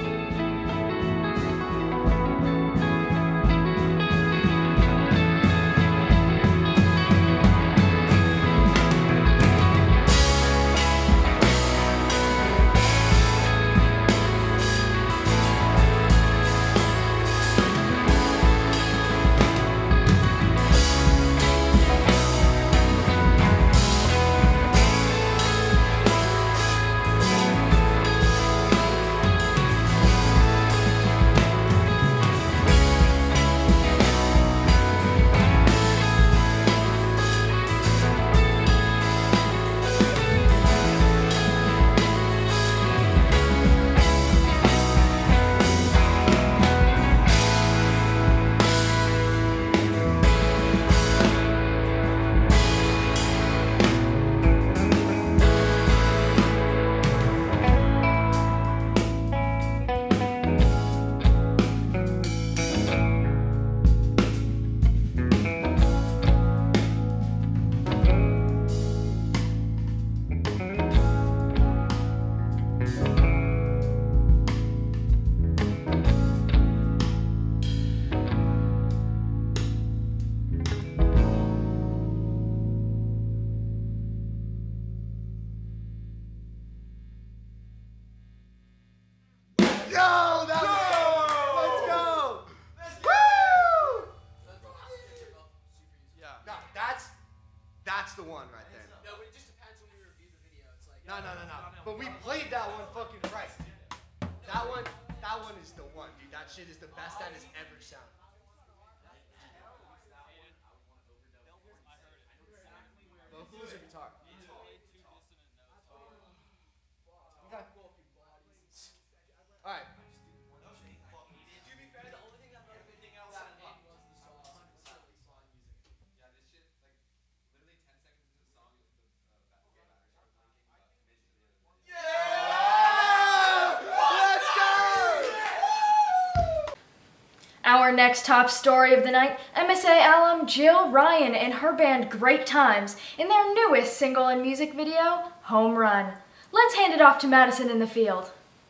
[SPEAKER 9] Yo, that was let's go. Woo! Yeah. No, that's the one right there.
[SPEAKER 12] No, but it just depends when we review the video. It's like
[SPEAKER 9] No. But we played that one fucking right. That one is the one, dude. That shit is the best that has ever sounded. Well, who's your guitar? Okay. All right.
[SPEAKER 12] to be fair, the only thing that made everything else sound good was the song.
[SPEAKER 13] Yeah, this shit, like, literally 10 seconds into the song is the battery started blinking, but mid to the end of the video.
[SPEAKER 9] Let's go!
[SPEAKER 2] Our next top story of the night, MSA alum Jill Ryan and her band Great Times in their newest single and music video, Home Run. Let's hand it off to Madison in the field.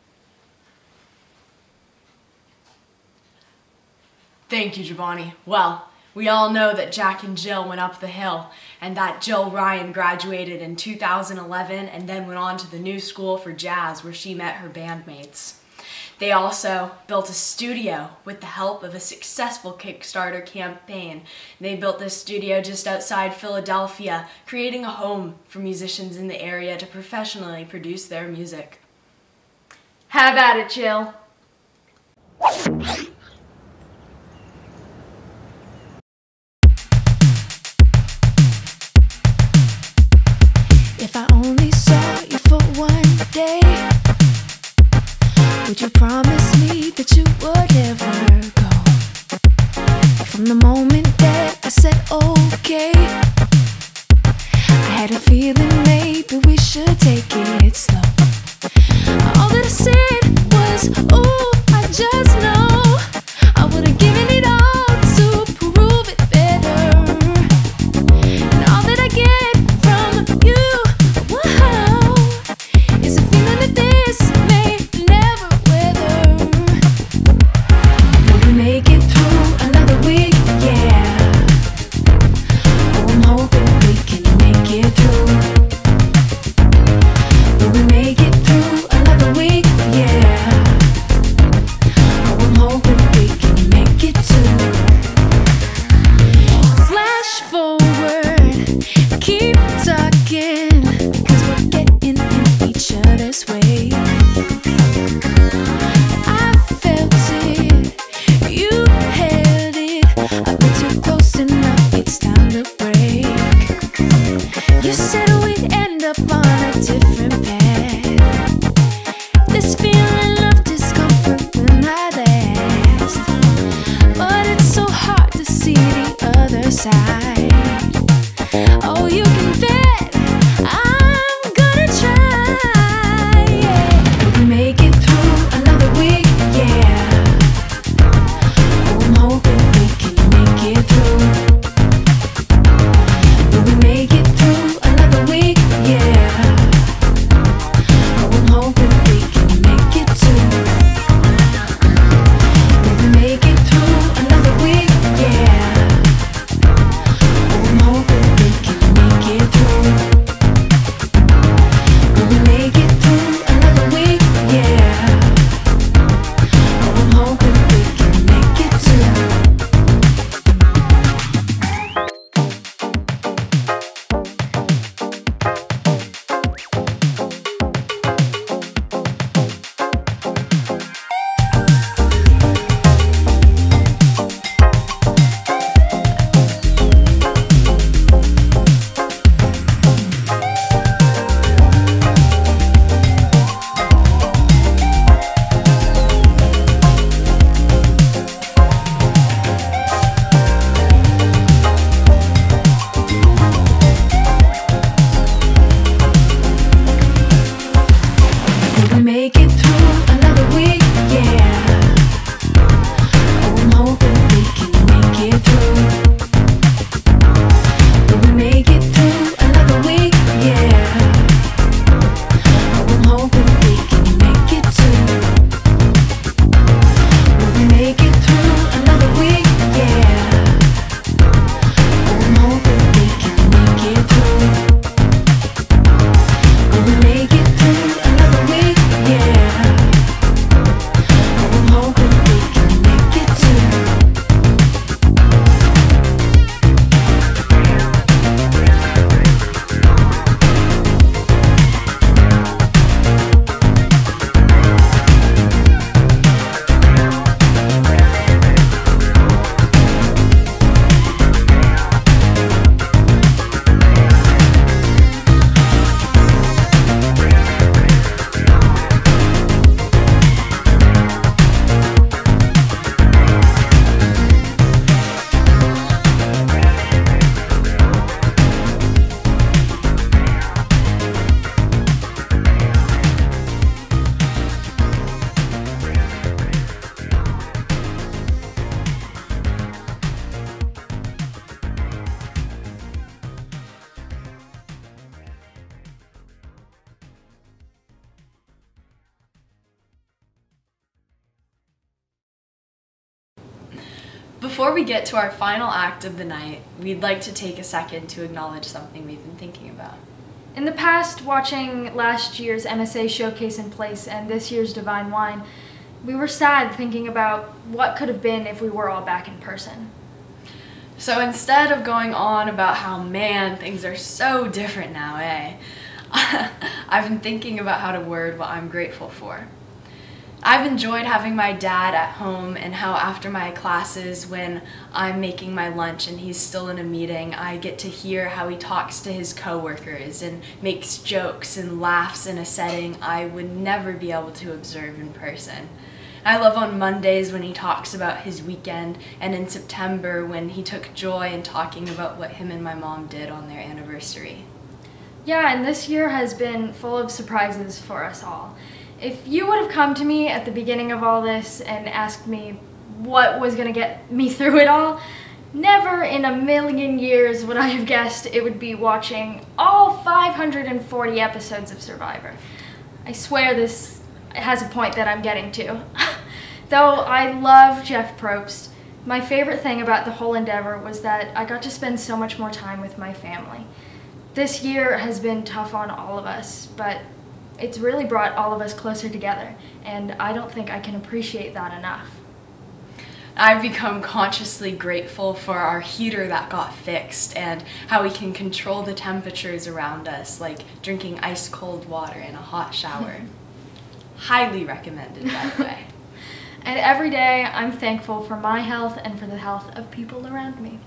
[SPEAKER 1] Thank you, Jiboni. Well, we all know that Jack and Jill went up the hill, and that Jill Ryan graduated in 2011 and then went on to the new school for jazz where she met her bandmates. They also built a studio with the help of a successful Kickstarter campaign. They built this studio just outside Philadelphia, creating a home for musicians in the area to professionally produce their music.
[SPEAKER 2] Have at it, Jill.
[SPEAKER 6] If I only saw you for one day, would you promise me that you would never go? From the moment that I said okay, I had a feeling maybe we should take it slow. All that I said was
[SPEAKER 1] Before we get to our final act of the night, we'd like to take a second to acknowledge something we've been thinking about.
[SPEAKER 2] In the past, watching last year's MSA Showcase in Place and this year's Divine Wine, we were sad thinking about what could have been if we were all back in person.
[SPEAKER 1] So instead of going on about how, man, things are so different now, I've been thinking about how to word what I'm grateful for. I've enjoyed having my dad at home, and how after my classes, when I'm making my lunch and he's still in a meeting, I get to hear how he talks to his coworkers and makes jokes and laughs in a setting I would never be able to observe in person. I love on Mondays when he talks about his weekend, and in September when he took joy in talking about what him and my mom did on their anniversary.
[SPEAKER 2] Yeah, and this year has been full of surprises for us all. If you would have come to me at the beginning of all this and asked me what was going to get me through it all, never in a million years would I have guessed it would be watching all 540 episodes of Survivor. I swear this has a point that I'm getting to. Though I love Jeff Probst, my favorite thing about the whole endeavor was that I got to spend so much more time with my family. This year has been tough on all of us, but it's really brought all of us closer together, and I don't think I can appreciate that enough.
[SPEAKER 1] I've become consciously grateful for our heater that got fixed and how we can control the temperatures around us, like drinking ice cold water in a hot shower. Highly recommended, by the way.
[SPEAKER 2] And every day I'm thankful for my health and for the health of people around me.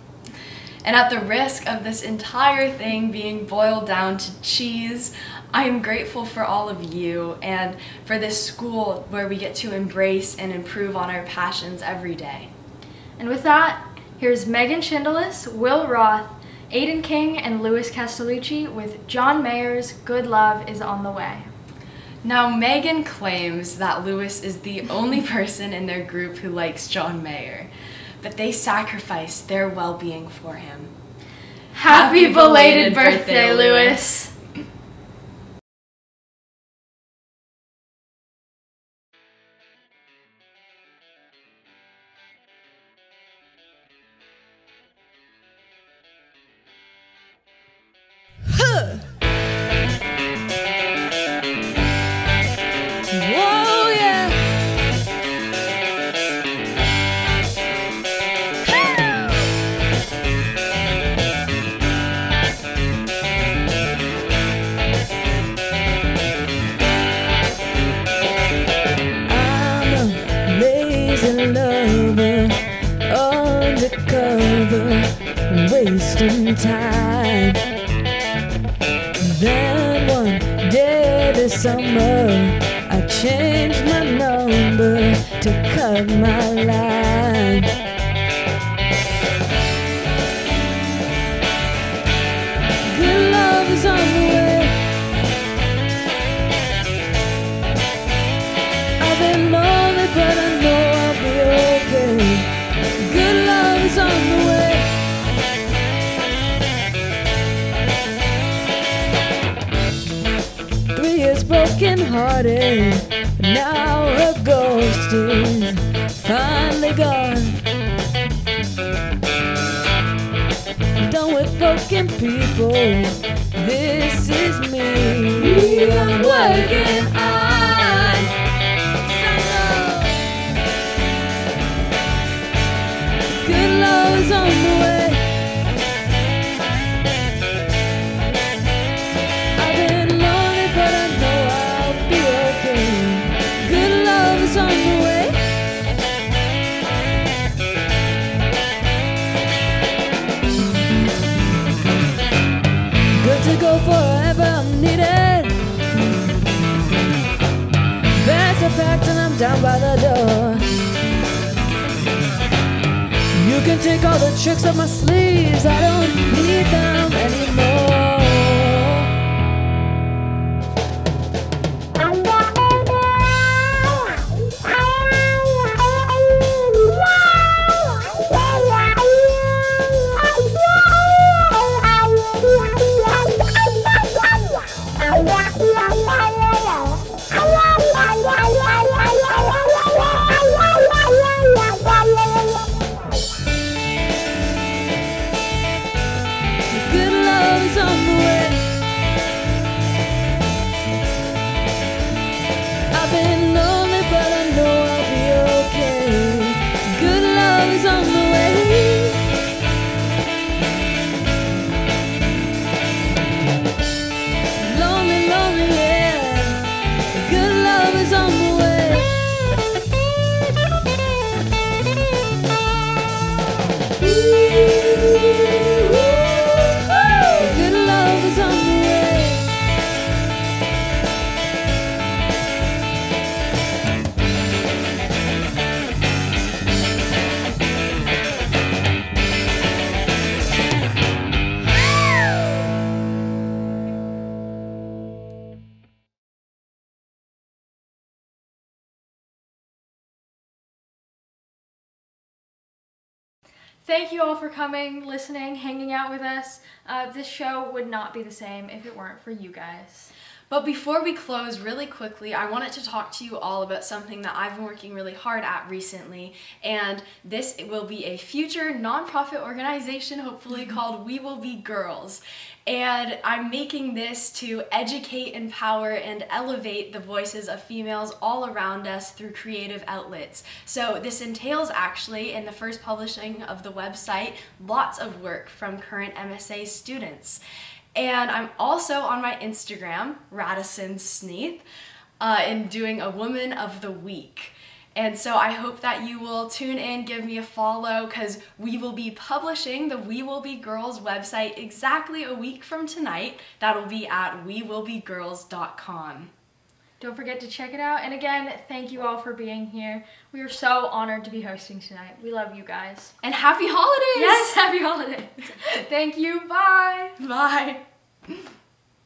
[SPEAKER 1] And at the risk of this entire thing being boiled down to cheese, I am grateful for all of you and for this school where we get to embrace and improve on our passions every day.
[SPEAKER 2] And with that, here's Megan Schindelis, Will Roth, Aiden King, and Louis Castellucci with John Mayer's Good Love is on the Way.
[SPEAKER 1] Now, Megan claims that Louis is the only person in their group who likes John Mayer, but they sacrifice their well-being for him.
[SPEAKER 2] Happy belated birthday, Louis!
[SPEAKER 6] Whoa, yeah. I'm a lazy lover, undercover, wasting time. Then one day this summer, I changed my number to cut my line. Good love is on the way. I've been lonely, but I know I'll be okay. Good love is on the way. 3 years broken hearted, now her ghost is finally gone. Done with broken people, this is me. I'm working on, 'cause I know good love is on the way. On the way. Good to go forever, I'm needed. Bags are packed and I'm down by the door. You can take all the tricks up my sleeves, I don't need them anymore.
[SPEAKER 2] Thank you all for coming, listening, hanging out with us. This show would not be the same if it weren't for you guys.
[SPEAKER 1] But before we close, really quickly, I wanted to talk to you all about something that I've been working really hard at recently, and this will be a future nonprofit organization, hopefully called We Will Be Girls. And I'm making this to educate, empower, and elevate the voices of females all around us through creative outlets. So this entails actually, in the first publishing of the website, lots of work from current MSA students. And I'm also on my Instagram, Radisson Sneath, and doing a Woman of the Week. And so I hope that you will tune in, give me a follow, because we will be publishing the We Will Be Girls website exactly a week from tonight. That'll be at wewillbegirls.com.
[SPEAKER 2] Don't forget to check it out. And again, thank you all for being here. We are so honored to be hosting tonight. We love you guys.
[SPEAKER 1] And happy holidays!
[SPEAKER 2] Yes, happy holidays. Thank you. Bye.
[SPEAKER 1] Bye.